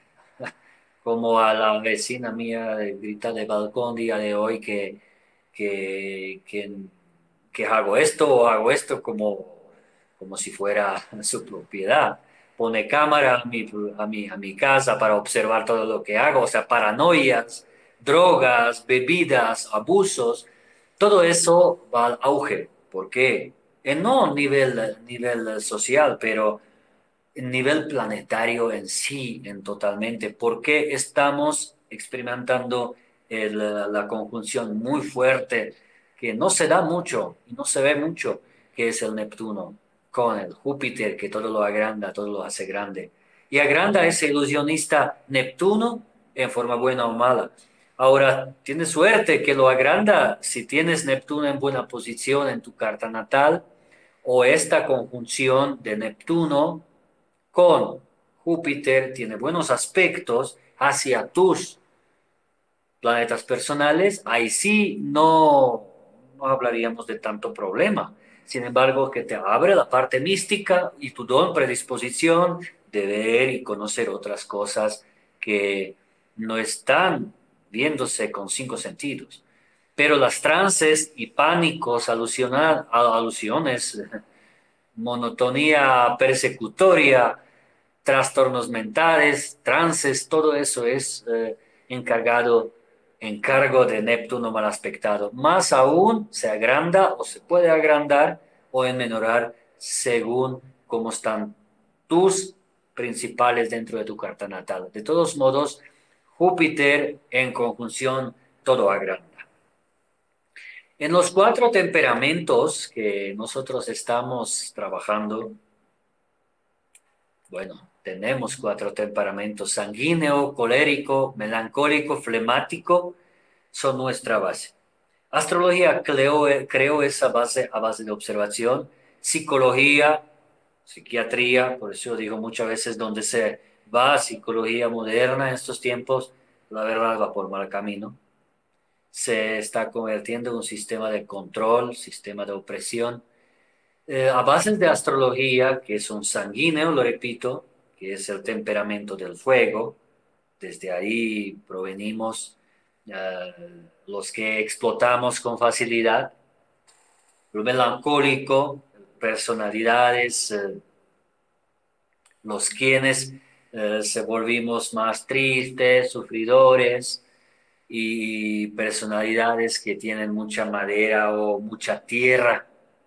como a la vecina mía grita de balcón día de hoy que, que, que, que hago esto o hago esto como, como si fuera su propiedad. Pone cámara a mi, a mi, a mi casa para observar todo lo que hago, o sea, paranoias, drogas, bebidas, abusos, todo eso va al auge. ¿Por qué? En no nivel, nivel social, pero nivel planetario en sí, en totalmente. ¿Por qué estamos experimentando el- la conjunción muy fuerte que no se da mucho y no se ve mucho, que es el Neptuno, con el Júpiter, que todo lo agranda, todo lo hace grande? Y agranda ese ilusionista Neptuno en forma buena o mala. Ahora, tienes suerte que lo agranda si tienes Neptuno en buena posición en tu carta natal o esta conjunción de Neptuno con Júpiter tiene buenos aspectos hacia tus planetas personales, ahí sí no, no hablaríamos de tanto problema. Sin embargo, que te abre la parte mística y tu don, predisposición de ver y conocer otras cosas que no están viéndose con cinco sentidos. Pero las trances y pánicos, alusiona- alusiones, monotonía persecutoria, trastornos mentales, trances, todo eso es eh, encargado, encargo de Neptuno mal aspectado. Más aún se agranda o se puede agrandar o enmenorar según cómo están tus principales dentro de tu carta natal. De todos modos, Júpiter en conjunción todo agranda. En los cuatro temperamentos que nosotros estamos trabajando, bueno, tenemos cuatro temperamentos: sanguíneo, colérico, melancólico, flemático, son nuestra base. Astrología creó, creó esa base a base de observación. Psicología, psiquiatría, por eso digo muchas veces donde se va psicología moderna en estos tiempos, la verdad va por mal camino. Se está convirtiendo en un sistema de control, sistema de opresión. Eh, a base de astrología, que son sanguíneos, lo repito, que es el temperamento del fuego, desde ahí provenimos eh, los que explotamos con facilidad. Lo melancólico, personalidades, eh, los quienes eh, se volvimos más tristes, sufridores, y personalidades que tienen mucha madera o mucha tierra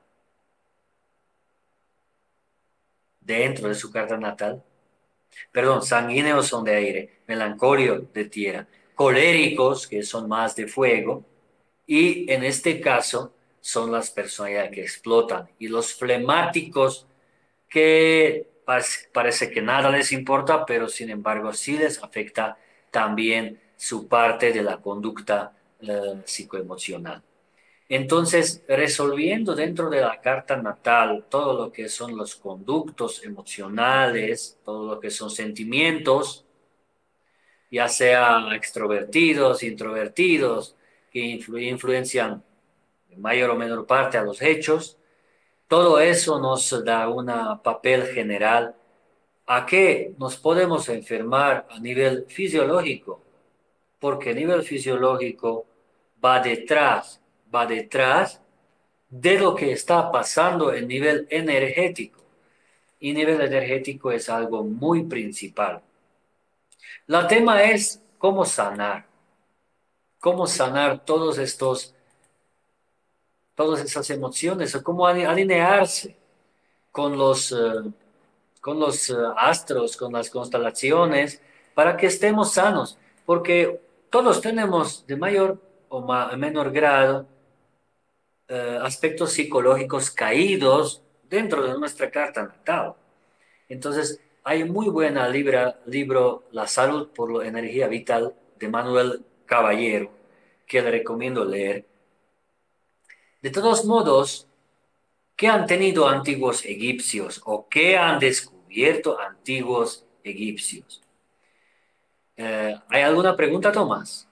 dentro de su carta natal. Perdón, sanguíneos son de aire, melancólicos de tierra, coléricos, que son más de fuego, y en este caso son las personalidades que explotan, y los flemáticos, que parece que nada les importa, pero sin embargo sí les afecta también su parte de la conducta eh, psicoemocional. Entonces, resolviendo dentro de la carta natal todo lo que son los conductos emocionales, todo lo que son sentimientos, ya sea extrovertidos, introvertidos, que influ influencian en mayor o menor parte a los hechos, todo eso nos da un papel general a qué nos podemos enfermar a nivel fisiológico, porque a nivel fisiológico va detrás, va detrás de lo que está pasando en nivel energético. Y nivel energético es algo muy principal. La tema es cómo sanar, cómo sanar todos estos, todas esas emociones, o cómo alinearse con los, uh, con los uh, astros, con las constelaciones, para que estemos sanos, porque todos tenemos de mayor o ma menor grado uh, aspectos psicológicos caídos dentro de nuestra carta natal. Entonces, hay muy buena libra, libro La salud por la energía vital de Manuel Caballero, que le recomiendo leer. De todos modos, ¿qué han tenido antiguos egipcios o qué han descubierto antiguos egipcios? Eh, ¿hay alguna pregunta, Tomás?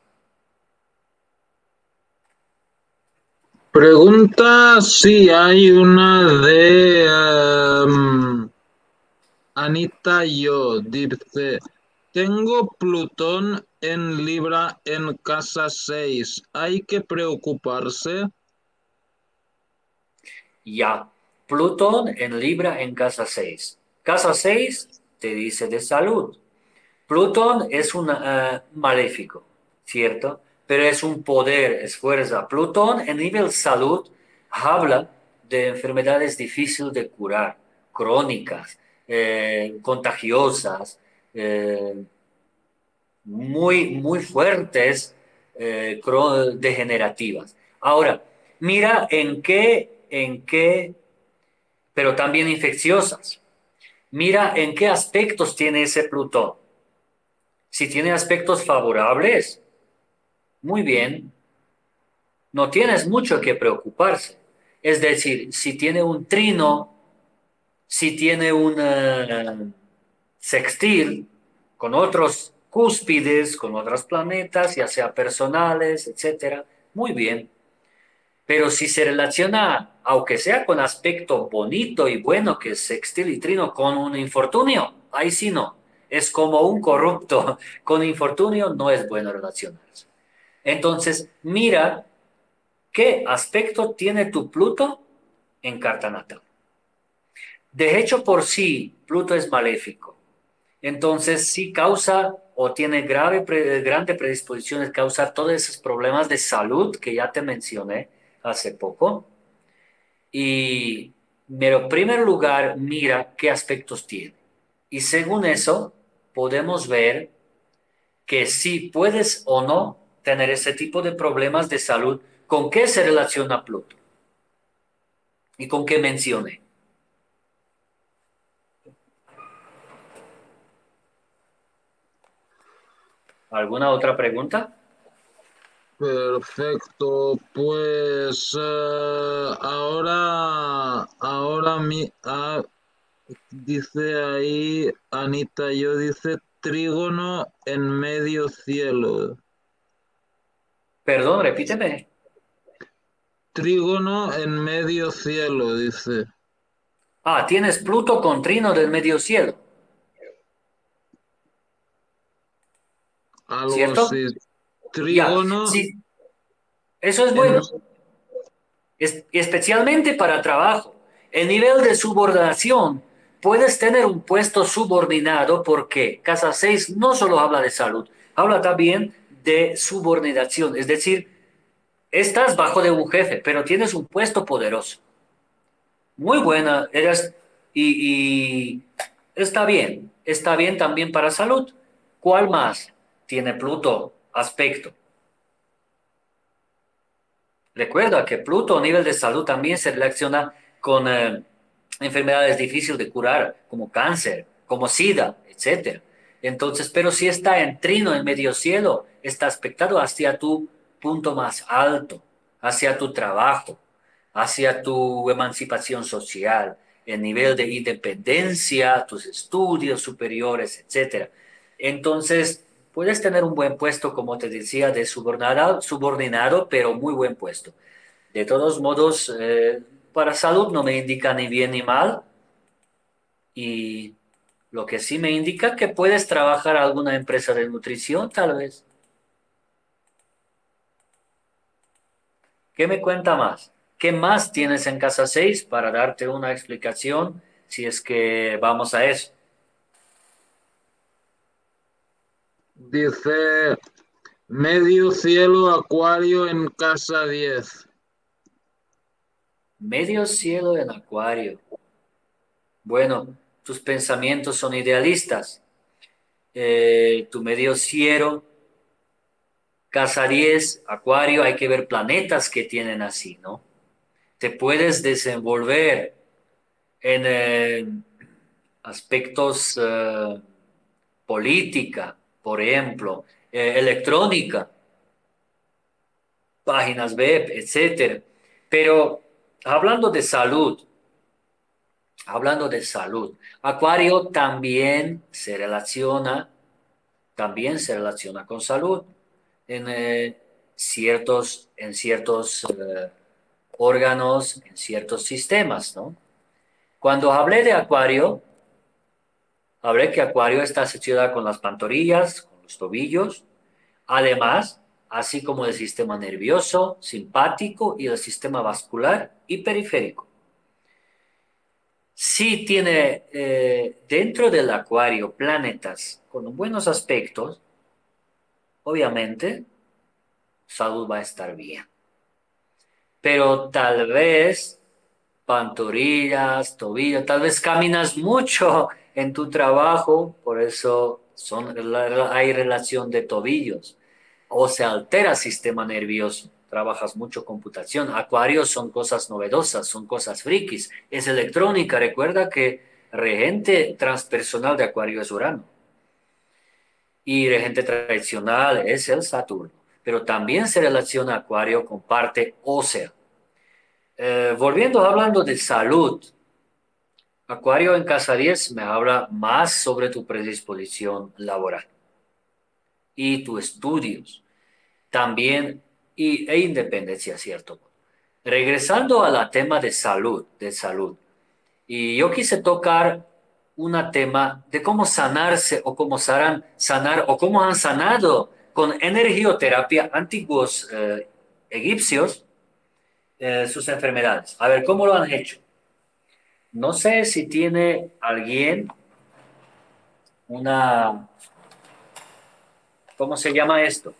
Pregunta, sí, hay una de um, Anita Yo, dice, tengo Plutón en Libra en casa seis, ¿hay que preocuparse?
Ya. Plutón en Libra en casa seis. Casa seis te dice de salud. Plutón es un uh, maléfico, ¿cierto? Pero es un poder, es fuerza. Plutón en nivel salud habla de enfermedades difíciles de curar, crónicas, eh, contagiosas, eh, muy, muy fuertes, eh, degenerativas. Ahora, mira en qué, en qué, pero también infecciosas. Mira en qué aspectos tiene ese Plutón. Si tiene aspectos favorables, muy bien, no tienes mucho que preocuparse. Es decir, si tiene un trino, si tiene un uh, sextil con otros cúspides, con otros planetas, ya sea personales, etcétera, muy bien. Pero si se relaciona, aunque sea con aspecto bonito y bueno, que es sextil y trino, con un infortunio, ahí sí no. Es como un corrupto. Con infortunio no es bueno relacionarse. Entonces, mira qué aspecto tiene tu Pluto en carta natal. De hecho, por sí, Pluto es maléfico. Entonces, sí causa o tiene grave, pre, grande predisposición a causar todos esos problemas de salud que ya te mencioné hace poco. Y, pero en primer lugar, mira qué aspectos tiene. Y según eso, podemos ver que si puedes o no tener ese tipo de problemas de salud, ¿con qué se relaciona Pluto? ¿Y con qué mencioné? ¿Alguna otra pregunta?
Perfecto, pues eh, ahora, ahora mi, ah, dice ahí Anita, yo dice trígono en medio cielo.
Perdón, repíteme.
Trígono en medio cielo, dice.
Ah, tienes Pluto con trino del medio cielo,
Algo
¿cierto?
así.
Ya,
Trígono
sí, eso es
en...
bueno, es, especialmente para trabajo. El nivel de subordinación, puedes tener un puesto subordinado porque Casa seis no solo habla de salud, habla también de subordinación, es decir, estás bajo de un jefe, pero tienes un puesto poderoso. Muy buena, eres, y, y está bien, está bien también para salud. ¿Cuál más tiene Pluto aspecto? Recuerda que Pluto a nivel de salud también se relaciona con eh, enfermedades difíciles de curar, como cáncer, como SIDA, etcétera. Entonces, pero si está en trino en medio cielo, está aspectado hacia tu punto más alto, hacia tu trabajo, hacia tu emancipación social, el nivel de independencia, tus estudios superiores, etcétera. Entonces, puedes tener un buen puesto, como te decía, de subordinado, subordinado, pero muy buen puesto. De todos modos, eh, para salud no me indica ni bien ni mal, y lo que sí me indica que puedes trabajar en alguna empresa de nutrición, tal vez. ¿Qué me cuenta más? ¿Qué más tienes en casa seis para darte una explicación si es que vamos a eso?
Dice medio cielo acuario en casa diez.
Medio cielo en acuario. Bueno, tus pensamientos son idealistas. Eh, tu medio cielo, casa diez, acuario, hay que ver planetas que tienen así, ¿no? Te puedes desenvolver en eh, aspectos eh, política, por ejemplo, eh, electrónica, páginas web, etcétera. Pero hablando de salud, hablando de salud, Acuario también se relaciona, también se relaciona con salud en eh, ciertos, en ciertos eh, órganos, en ciertos sistemas, ¿no? Cuando hablé de Acuario, hablé que Acuario está asociada con las pantorrillas, con los tobillos, además, así como el sistema nervioso, simpático y el sistema vascular y periférico. Si tiene eh, dentro del Acuario planetas con buenos aspectos, obviamente, salud va a estar bien. Pero tal vez pantorrillas, tobillo, tal vez caminas mucho en tu trabajo, por eso son, hay relación de tobillos, o se altera el sistema nervioso, trabajas mucho computación. Acuarios son cosas novedosas, son cosas frikis, es electrónica, recuerda que regente transpersonal de Acuario es Urano y regente tradicional es el Saturno, pero también se relaciona Acuario con parte ósea. Eh, volviendo hablando de salud, Acuario en casa diez me habla más sobre tu predisposición laboral y tus estudios, también y, e independencia, ¿cierto? Regresando a la tema de salud, de salud, y yo quise tocar un tema de cómo sanarse o cómo sanar, sanar o cómo han sanado con energioterapia antiguos eh, egipcios eh, sus enfermedades. A ver, ¿cómo lo han hecho? No sé si tiene alguien una, ¿cómo se llama esto?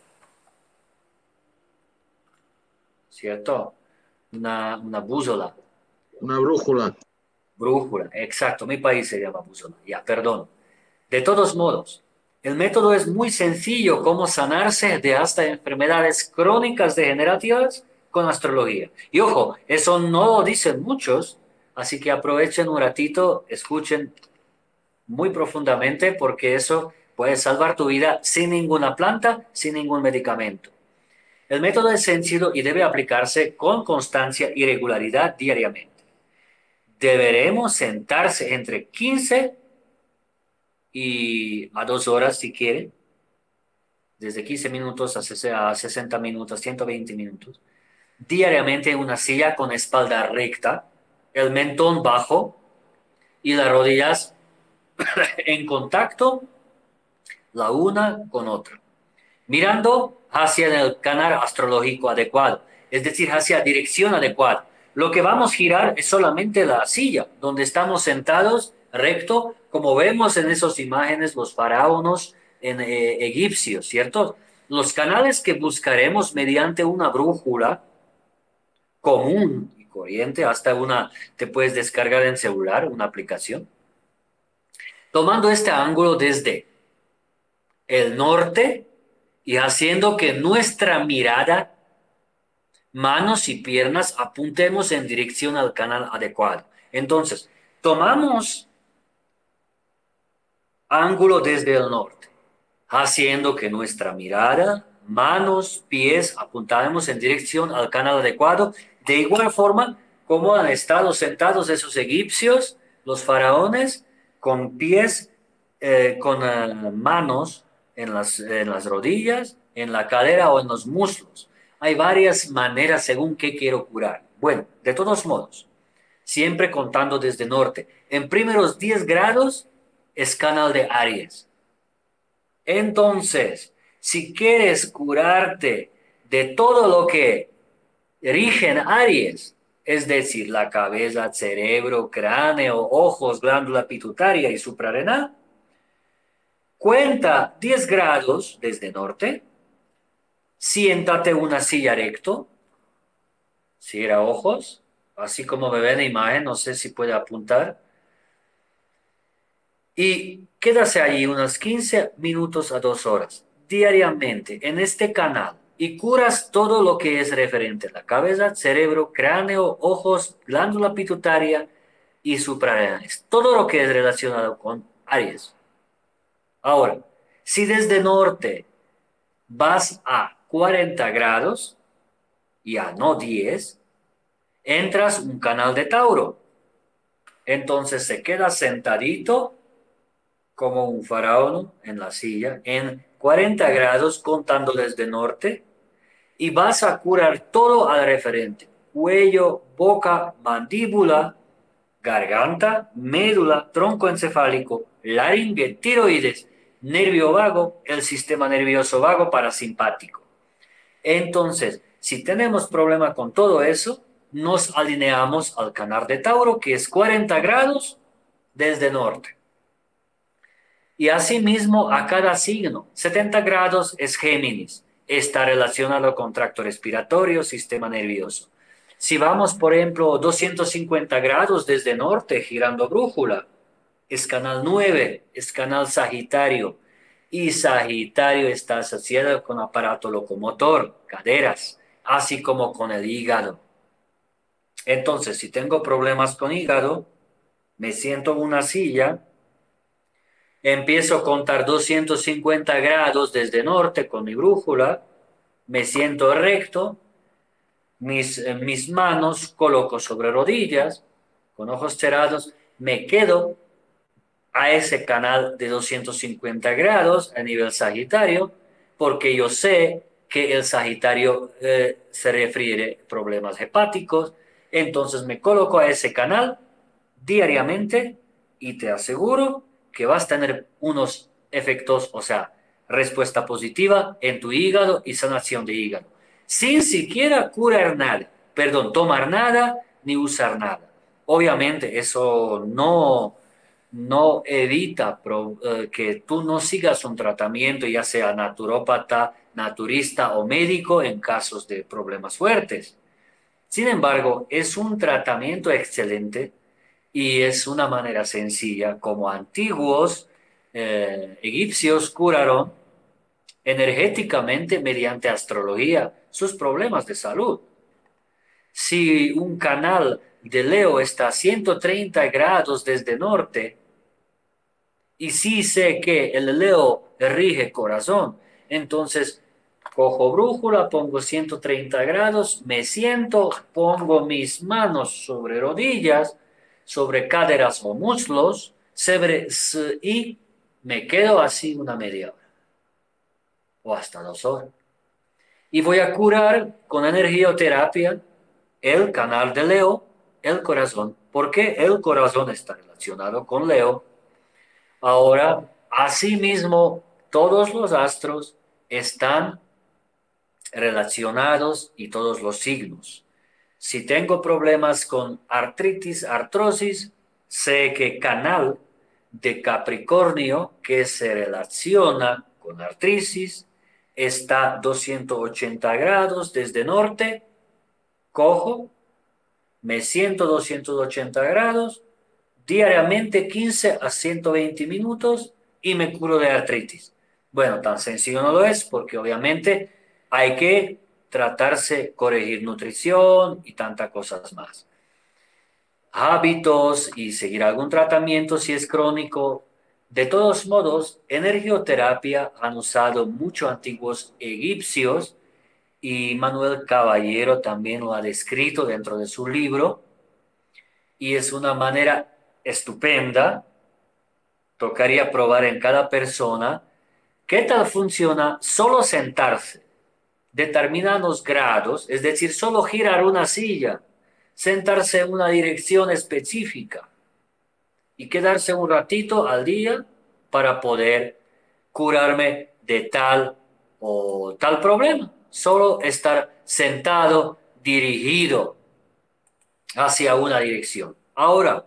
¿Cierto? Una, una bússola,
Una brújula.
brújula, exacto, mi país se llama bússola, ya, perdón. De todos modos, el método es muy sencillo, cómo sanarse de hasta enfermedades crónicas degenerativas con astrología. Y ojo, eso no lo dicen muchos, así que aprovechen un ratito, escuchen muy profundamente porque eso Puede salvar tu vida sin ninguna planta, sin ningún medicamento. El método es sencillo y debe aplicarse con constancia y regularidad diariamente. Deberemos sentarse entre quince y a dos horas si quiere, desde quince minutos a sesenta minutos, ciento veinte minutos, diariamente en una silla con espalda recta, el mentón bajo y las rodillas en contacto la una con otra, mirando hacia el canal astrológico adecuado, es decir, hacia dirección adecuada. Lo que vamos a girar es solamente la silla, donde estamos sentados recto, como vemos en esas imágenes los faraonos en, eh, egipcios, ¿cierto? Los canales que buscaremos mediante una brújula común y corriente, hasta una, te puedes descargar en celular, una aplicación, tomando este ángulo desde el norte y haciendo que nuestra mirada, manos y piernas apuntemos en dirección al canal adecuado. Entonces, tomamos ángulo desde el norte, haciendo que nuestra mirada, manos, pies apuntemos en dirección al canal adecuado, de igual forma como han estado sentados esos egipcios, los faraones, con pies, eh, con uh, manos en las, en las rodillas, en la cadera o en los muslos. Hay varias maneras según qué quiero curar. Bueno, de todos modos, siempre contando desde norte. En primeros diez grados es canal de Aries. Entonces, si quieres curarte de todo lo que rige en Aries, es decir, la cabeza, cerebro, cráneo, ojos, glándula pituitaria y suprarrenal, cuenta diez grados desde norte, siéntate en una silla recto, cierra ojos, así como me ven en imagen, no sé si puede apuntar, y quédase allí unos quince minutos a dos horas diariamente en este canal y curas todo lo que es referente a la cabeza, cerebro, cráneo, ojos, glándula pituitaria y suprarrenales. Todo lo que es relacionado con Aries. Ahora, si desde norte vas a cuarenta grados y a no diez, entras un canal de Tauro. Entonces se queda sentadito como un faraón en la silla, en cuarenta grados contando desde norte, y vas a curar todo al referente: cuello, boca, mandíbula, garganta, médula, tronco encefálico, laringe, tiroides, nervio vago, el sistema nervioso vago parasimpático. Entonces, si tenemos problema con todo eso, nos alineamos al canal de Tauro, que es cuarenta grados desde norte. Y asimismo a cada signo. setenta grados es Géminis. Está relacionado con tracto respiratorio, sistema nervioso. Si vamos, por ejemplo, doscientos cincuenta grados desde norte, girando brújula, es canal nueve, es canal Sagitario. Y Sagitario está asociado con aparato locomotor, caderas, así como con el hígado. Entonces, si tengo problemas con hígado, me siento en una silla, empiezo a contar doscientos cincuenta grados desde norte con mi brújula, me siento recto, mis, eh, mis manos coloco sobre rodillas, con ojos cerrados, me quedo a ese canal de doscientos cincuenta grados a nivel Sagitario, porque yo sé que el Sagitario eh, se refiere a problemas hepáticos, entonces me coloco a ese canal diariamente y te aseguro que vas a tener unos efectos, o sea, respuesta positiva en tu hígado y sanación de hígado, sin siquiera curar nada, perdón, tomar nada ni usar nada. Obviamente eso no, no evita pro, eh, que tú no sigas un tratamiento, ya sea naturópata, naturista o médico en casos de problemas fuertes. Sin embargo, es un tratamiento excelente y es una manera sencilla como antiguos eh, egipcios curaron energéticamente mediante astrología sus problemas de salud. Si un canal de Leo está a ciento treinta grados desde norte y sí sé que el Leo rige corazón, entonces cojo brújula, pongo ciento treinta grados, me siento, pongo mis manos sobre rodillas, sobre caderas o muslos, sobre, s- y me quedo así una media hora o hasta dos horas. Y voy a curar con energioterapia el canal de Leo, el corazón. ¿Por qué el corazón está relacionado con Leo? Ahora, asimismo, todos los astros están relacionados y todos los signos. Si tengo problemas con artritis, artrosis, sé que canal de Capricornio que se relaciona con artritis está doscientos ochenta grados desde norte, cojo, me siento doscientos ochenta grados, diariamente quince a ciento veinte minutos y me curo de artritis. Bueno, tan sencillo no lo es porque obviamente hay que tratarse, corregir nutrición y tantas cosas más. Hábitos y seguir algún tratamiento si es crónico. De todos modos, energioterapia han usado muchos antiguos egipcios y Manuel Caballero también lo ha descrito dentro de su libro y es una manera estupenda. Tocaría probar en cada persona qué tal funciona solo sentarse, determinados grados, es decir, solo girar una silla, sentarse en una dirección específica y quedarse un ratito al día para poder curarme de tal o tal problema. Solo estar sentado, dirigido hacia una dirección. Ahora,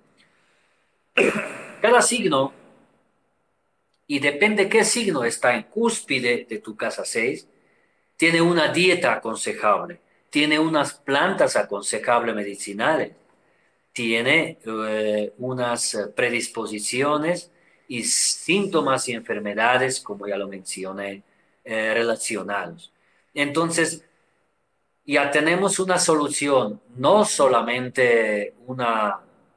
cada signo, y depende qué signo está en cúspide de tu casa seis, tiene una dieta aconsejable, tiene unas plantas aconsejables medicinales, tiene eh, unas eh, predisposiciones y síntomas y enfermedades, como ya lo mencioné, eh, relacionados. Entonces, ya tenemos una solución, no solamente una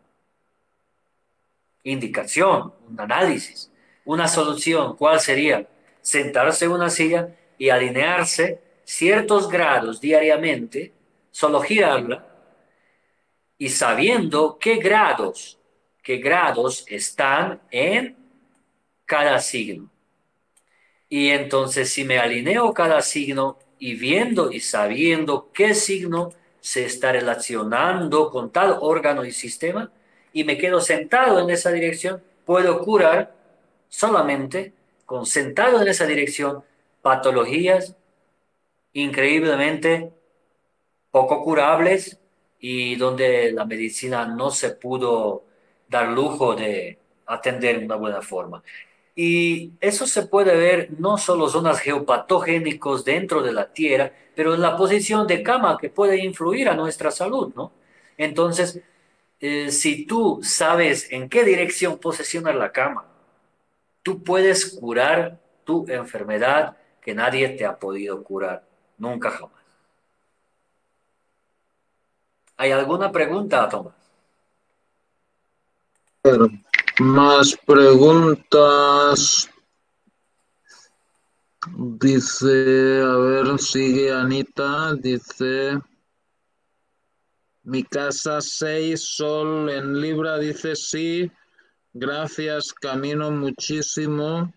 indicación, un análisis, una solución. ¿Cuál sería? Sentarse en una silla y alinearse ciertos grados diariamente, solo girarla y sabiendo qué grados, qué grados están en cada signo. Y entonces si me alineo cada signo y viendo y sabiendo qué signo se está relacionando con tal órgano y sistema y me quedo sentado en esa dirección, puedo curar solamente con sentado en esa dirección patologías increíblemente poco curables y donde la medicina no se pudo dar lujo de atender de una buena forma. Y eso se puede ver no solo zonas geopatogénicos dentro de la Tierra, pero en la posición de cama que puede influir a nuestra salud, ¿no? Entonces, eh, si tú sabes en qué dirección posicionar la cama, tú puedes curar tu enfermedad que nadie te ha podido curar, nunca jamás. ¿Hay alguna pregunta, Tomás?
Más preguntas. Dice, a ver, sigue Anita, dice, mi casa seis sol en Libra, dice sí, gracias, camino muchísimo.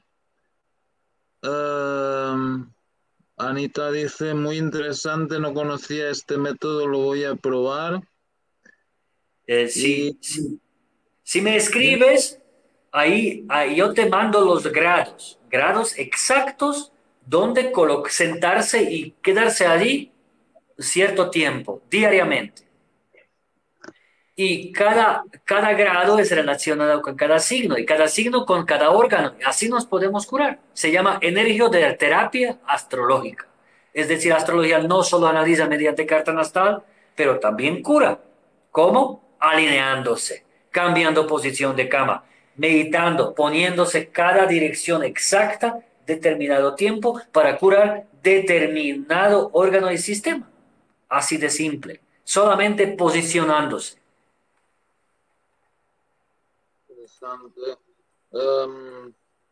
Um, Anita dice, muy interesante, no conocía este método, lo voy a probar.
Eh,
Y
si, si, si me escribes, ahí, ahí yo te mando los grados, grados exactos donde colo- sentarse y quedarse allí cierto tiempo, diariamente. Y cada, cada grado es relacionado con cada signo y cada signo con cada órgano. Así nos podemos curar. Se llama energioterapia astrológica. Es decir, astrología no solo analiza mediante carta natal, pero también cura. ¿Cómo? Alineándose, cambiando posición de cama, meditando, poniéndose cada dirección exacta, determinado tiempo para curar determinado órgano y sistema. Así de simple. Solamente posicionándose.
interesante. Um,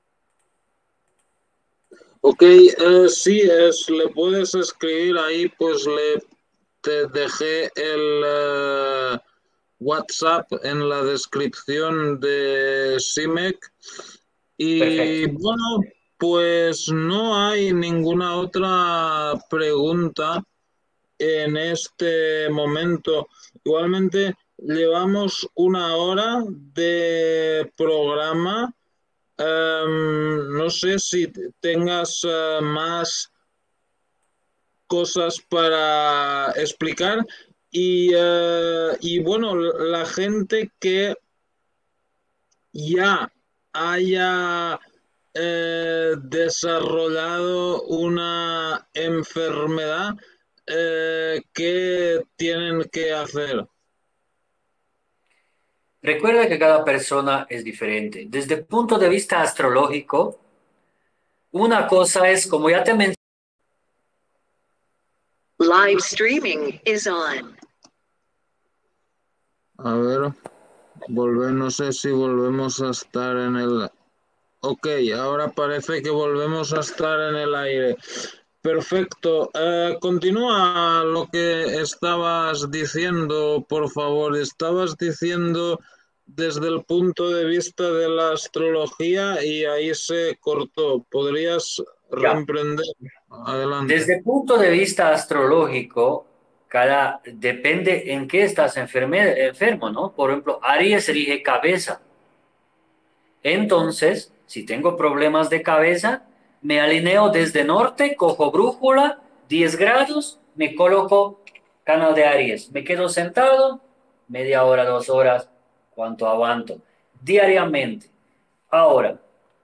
ok, eh, sí, es, le puedes escribir ahí, pues le te dejé el eh, WhatsApp en la descripción de SIMEC
Perfecto.
y bueno, pues no hay ninguna otra pregunta en este momento. Igualmente, llevamos una hora de programa. Em, no sé si tengas eh, más cosas para explicar. Y, eh, y bueno, la gente que ya haya eh, desarrollado una enfermedad, eh, ¿qué tienen que hacer?
Recuerda que cada persona es diferente. Desde el punto de vista astrológico, una cosa es, como ya te mencioné,
Live streaming is on.
A ver, volver, no sé si volvemos a estar en el... Ok, ahora parece que volvemos a estar en el aire. Perfecto. Eh, continúa lo que estabas diciendo, por favor. Estabas diciendo desde el punto de vista de la astrología y ahí se cortó. ¿Podrías
ya,
reemprender? Adelante.
desde el punto de vista astrológico, cada, depende en qué estás enferme- enfermo, ¿no? Por ejemplo, Aries rige cabeza. Entonces, si tengo problemas de cabeza, me alineo desde norte, cojo brújula, diez grados, me coloco canal de Aries. Me quedo sentado, media hora, dos horas, cuanto aguanto, diariamente. Ahora,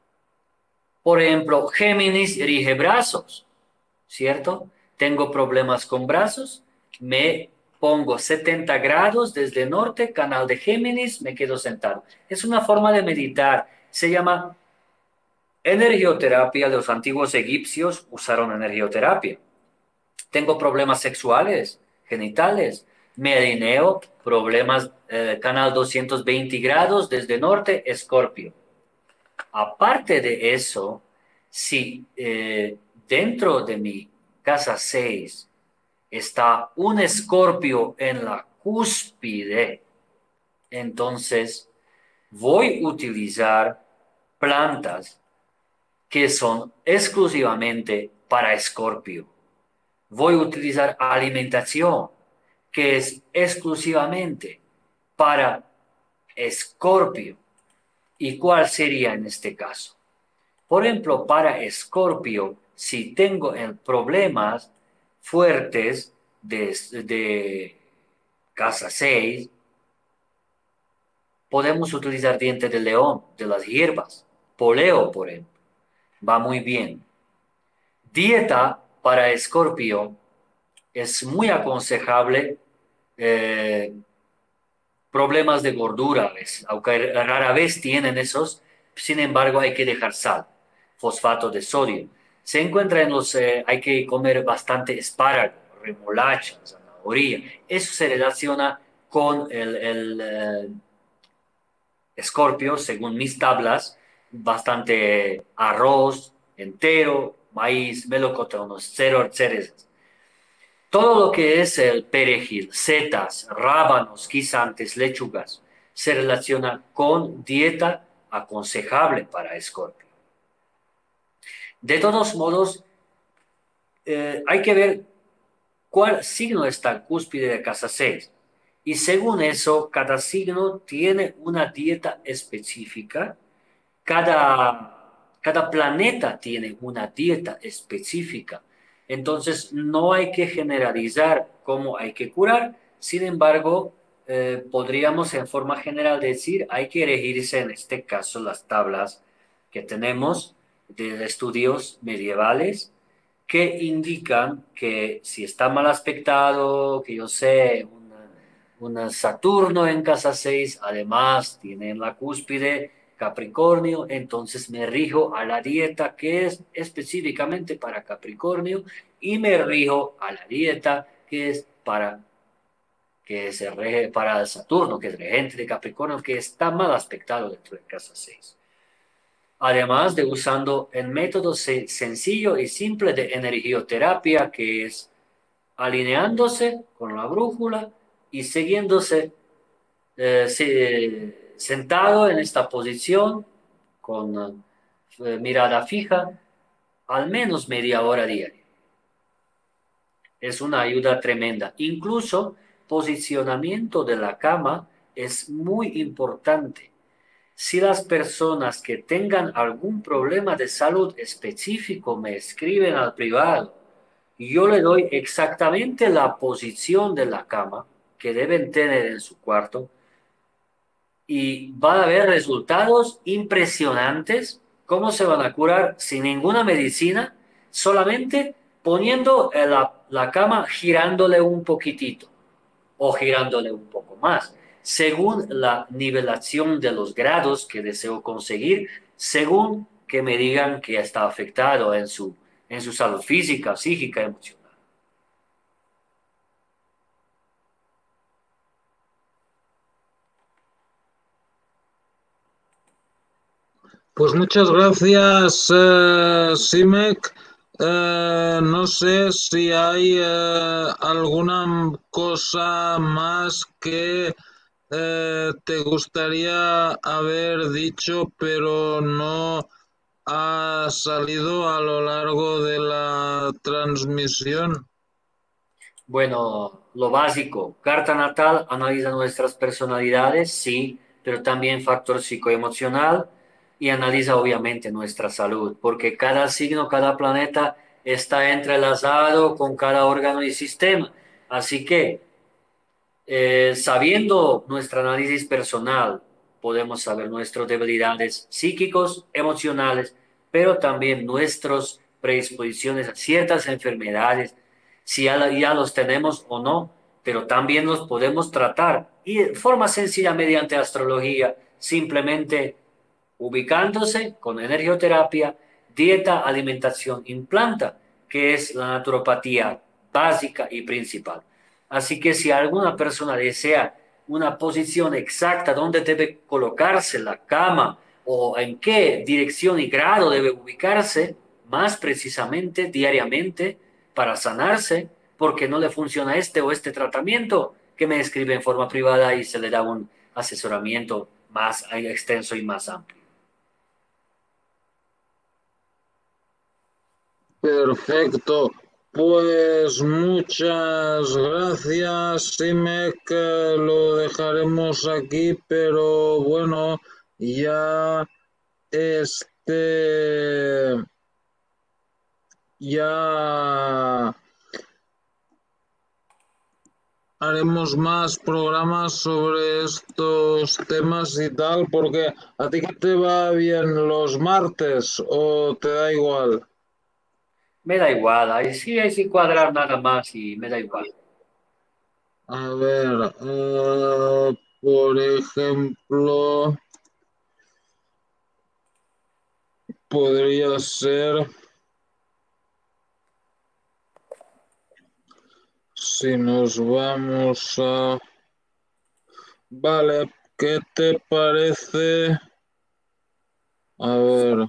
por ejemplo, Géminis rige brazos, ¿cierto? Tengo problemas con brazos, me pongo setenta grados desde norte, canal de Géminis, me quedo sentado. Es una forma de meditar, se llama energioterapia. Los antiguos egipcios usaron energioterapia. Tengo problemas sexuales, genitales, me alineo, problemas, eh, canal doscientos veinte grados desde norte, Escorpio. Aparte de eso, si eh, dentro de mi casa seis está un escorpio en la cúspide, entonces voy a utilizar plantas que son exclusivamente para escorpio. Voy a utilizar alimentación que es exclusivamente para escorpio. ¿Y cuál sería en este caso? Por ejemplo, para Escorpio, si tengo eh, problemas fuertes de, de casa seis, podemos utilizar diente de león, de las hierbas, poleo, por ejemplo, va muy bien. Dieta para Escorpio es muy aconsejable, eh, problemas de gordura, a veces, aunque rara vez tienen esos, sin embargo hay que dejar sal, fosfato de sodio. Se encuentra en los, eh, hay que comer bastante espárrago, remolacha, zanahoria. Eso se relaciona con el, el eh, escorpio, según mis tablas, bastante arroz entero, maíz, melocotonos, cero cerezas. Todo lo que es el perejil, setas, rábanos, guisantes, lechugas, se relaciona con dieta aconsejable para Escorpio. De todos modos, eh, hay que ver cuál signo está en cúspide de casa seis. Y según eso, cada signo tiene una dieta específica, cada, cada planeta tiene una dieta específica. Entonces, no hay que generalizar cómo hay que curar. Sin embargo, eh, podríamos en forma general decir, hay que elegirse en este caso las tablas que tenemos de estudios medievales que indican que si está mal aspectado, que yo sé, un Saturno en casa seis, además tiene en la cúspide Capricornio, entonces me rijo a la dieta que es específicamente para Capricornio y me rijo a la dieta que es para, que se rege, para Saturno, que es regente de Capricornio, que está mal aspectado dentro de casa seis. además de usando el método se- sencillo y simple de energioterapia, que es alineándose con la brújula y siguiéndose eh, se- sentado en esta posición con eh, mirada fija al menos media hora diaria. Es una ayuda tremenda. Incluso posicionamiento de la cama es muy importante. Si las personas que tengan algún problema de salud específico me escriben al privado, yo le doy exactamente la posición de la cama que deben tener en su cuarto y van a ver resultados impresionantes. ¿Cómo se van a curar sin ninguna medicina? Solamente poniendo eh, la, la cama girándole un poquitito o girándole un poco más, según la nivelación de los grados que deseo conseguir, según que me digan que está afectado en su, en su salud física, psíquica, emocional.
Pues muchas gracias, eh, Simek. Eh, no sé si hay eh, alguna cosa más que eh, te gustaría haber dicho, pero no ha salido a lo largo de la transmisión.
Bueno, lo básico, carta natal analiza nuestras personalidades, sí, pero también factor psicoemocional y analiza obviamente nuestra salud, porque cada signo, cada planeta está entrelazado con cada órgano y sistema. Así que, eh, sabiendo nuestro análisis personal, podemos saber nuestras debilidades psíquicos, emocionales, pero también nuestras predisposiciones a ciertas enfermedades, si ya, ya los tenemos o no, pero también los podemos tratar y de forma sencilla mediante astrología, simplemente ubicándose con energioterapia, dieta, alimentación, implanta, que es la naturopatía básica y principal. Así que si alguna persona desea una posición exacta donde debe colocarse la cama o en qué dirección y grado debe ubicarse, más precisamente diariamente para sanarse, porque no le funciona este o este tratamiento, que me escribe en forma privada y se le da un asesoramiento más extenso y más amplio.
Perfecto. Pues muchas gracias, Simek. eh, Lo dejaremos aquí, pero bueno, ya este, ya haremos más programas sobre estos temas y tal, porque a ti que te va bien los martes o te da igual.
Me da igual, ahí sí hay que cuadrar nada más y me da igual.
A ver, eh, por ejemplo, podría ser si nos vamos a... Vale, ¿qué te parece? A ver,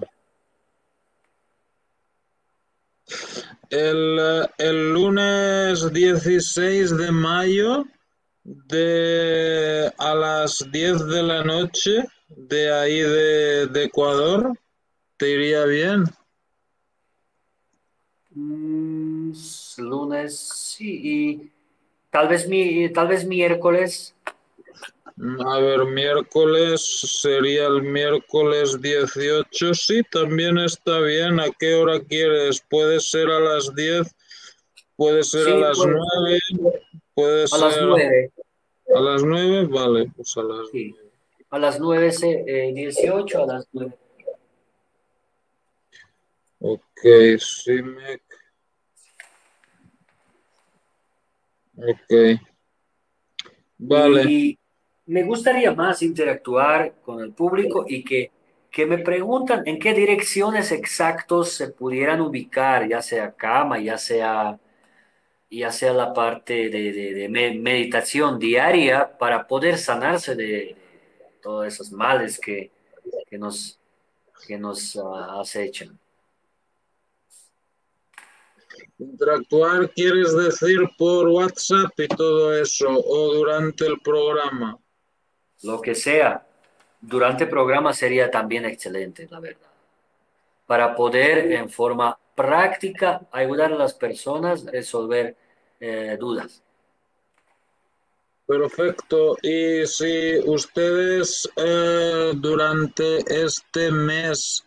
el, eh, el lunes dieciséis de mayo de a las diez de la noche de ahí de, de Ecuador, ¿te iría bien?
Mm, lunes, sí, y tal vez mi, tal vez miércoles.
A ver, miércoles sería el miércoles dieciocho. Sí, también está bien. ¿A qué hora quieres? Puede ser a las diez, puede ser a
Sí,
las
pues
nueve, puede
a las
ser
nueve.
a las nueve. Vale, pues a las
Sí,
nueve.
a las nueve, se- eh, dieciocho, a las nueve.
Ok, sí, me... Ok, vale.
Y, y me gustaría más interactuar con el público y que, que me preguntan en qué direcciones exactos se pudieran ubicar, ya sea cama, ya sea, ya sea la parte de, de- de me- meditación diaria para poder sanarse de, de todos esos males que, que nos que nos ah, acechan.
Interactuar quieres decir por WhatsApp y todo eso, o durante el programa.
Lo que sea, durante el programa sería también excelente, la verdad, para poder en forma práctica ayudar a las personas a resolver eh, dudas.
Perfecto. Y si ustedes eh, durante este mes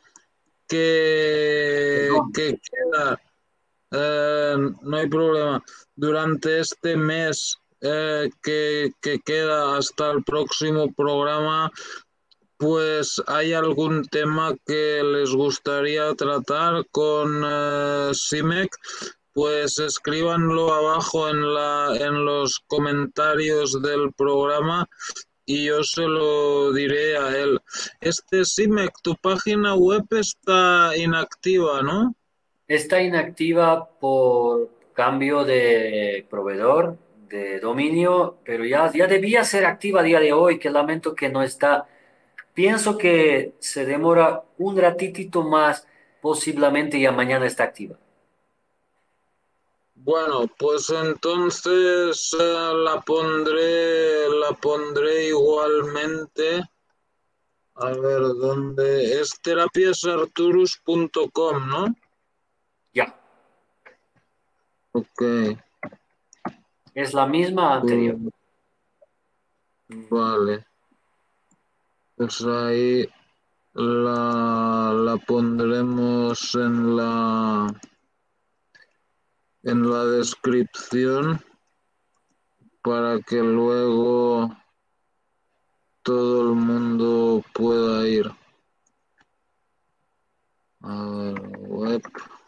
que,
Perdón.
que queda, eh, no hay problema, durante este mes eh, que, que queda hasta el próximo programa, pues hay algún tema que les gustaría tratar con eh, CIMEC, pues escríbanlo abajo en la, en los comentarios del programa y yo se lo diré a él. Este CIMEC, tu página web está inactiva, ¿no?
Está inactiva por cambio de proveedor, de dominio, pero ya, ya debía ser activa a día de hoy, que lamento que no está. Pienso que se demora un ratitito más, posiblemente ya mañana está activa.
Bueno, pues entonces eh, la pondré, la pondré igualmente. A ver, ¿dónde? Es terapiasarturus punto com, ¿no?
Ya,
Ok.
es la misma anterior.
Mm, vale. Pues ahí la, la pondremos en la, en la descripción para que luego todo el mundo pueda ir. A ver, web.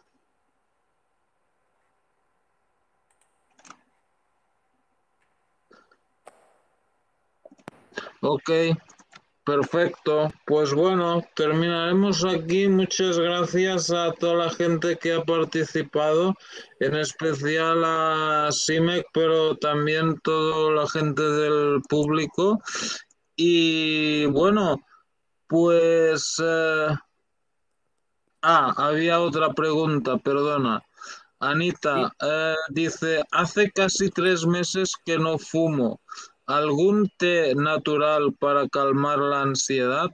Ok, perfecto. Pues bueno, terminaremos aquí. Muchas gracias a toda la gente que ha participado, en especial a CIMEC, pero también toda la gente del público. Y bueno, pues... eh, Ah, había otra pregunta, perdona.
Sí.
Anita, eh, dice, hace casi tres meses que no fumo. ¿Algún té natural para calmar la ansiedad?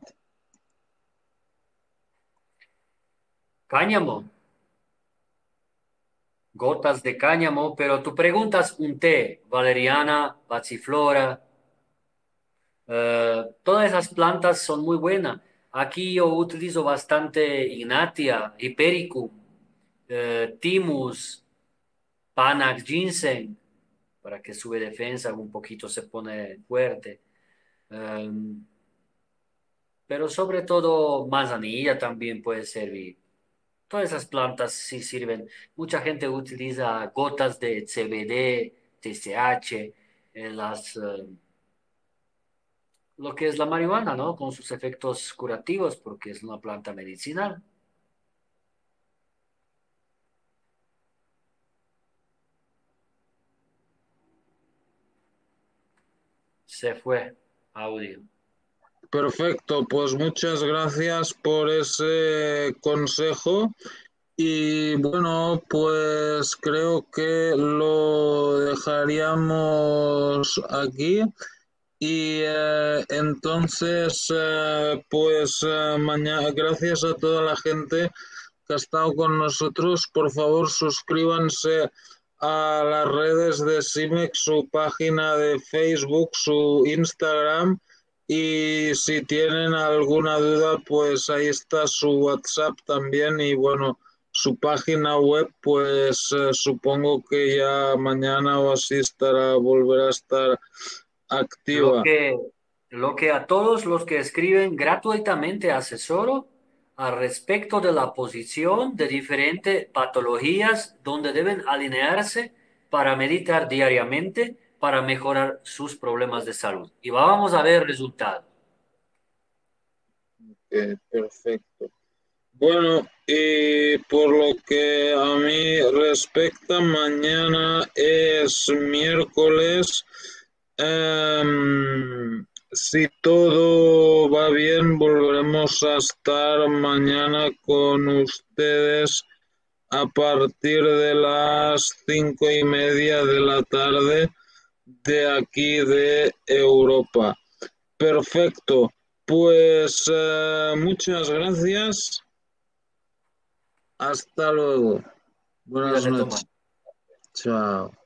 Cáñamo, gotas de cáñamo, pero tú preguntas un té, valeriana, passiflora, eh, todas esas plantas son muy buenas. Aquí yo utilizo bastante Ignatia, Hipericum, eh, Thymus, Panax ginseng, para que su defensa un poquito se pone fuerte. Um, pero sobre todo manzanilla también puede servir. Todas esas plantas sí sirven. Mucha gente utiliza gotas de C B D, T C H, en las, eh, lo que es la marihuana, ¿no? Con sus efectos curativos, porque es una planta medicinal. Se fue audio.
Perfecto, pues muchas gracias por ese consejo. Y bueno, pues creo que lo dejaríamos aquí. Y eh, entonces, eh, pues eh, mañana, gracias a toda la gente que ha estado con nosotros. Por favor, suscríbanse a las redes de CIMEC, su página de Facebook, su Instagram. Y si tienen alguna duda, pues ahí está su WhatsApp también. Y bueno, su página web, pues eh, supongo que ya mañana o así estará, volverá a estar
Lo
activa.
que, lo que a todos los que escriben gratuitamente asesoro al respecto de la posición de diferentes patologías donde deben alinearse para meditar diariamente para mejorar sus problemas de salud. Y vamos a ver resultados.
Eh, perfecto. Bueno, y por lo que a mí respecta, mañana es miércoles. em, si todo va bien, volveremos a estar mañana con ustedes a partir de las cinco y media de la tarde de aquí de Europa. Perfecto. Pues eh, muchas gracias. Hasta luego. Buenas
Cuídate,
noches.
Tomás.
Chao.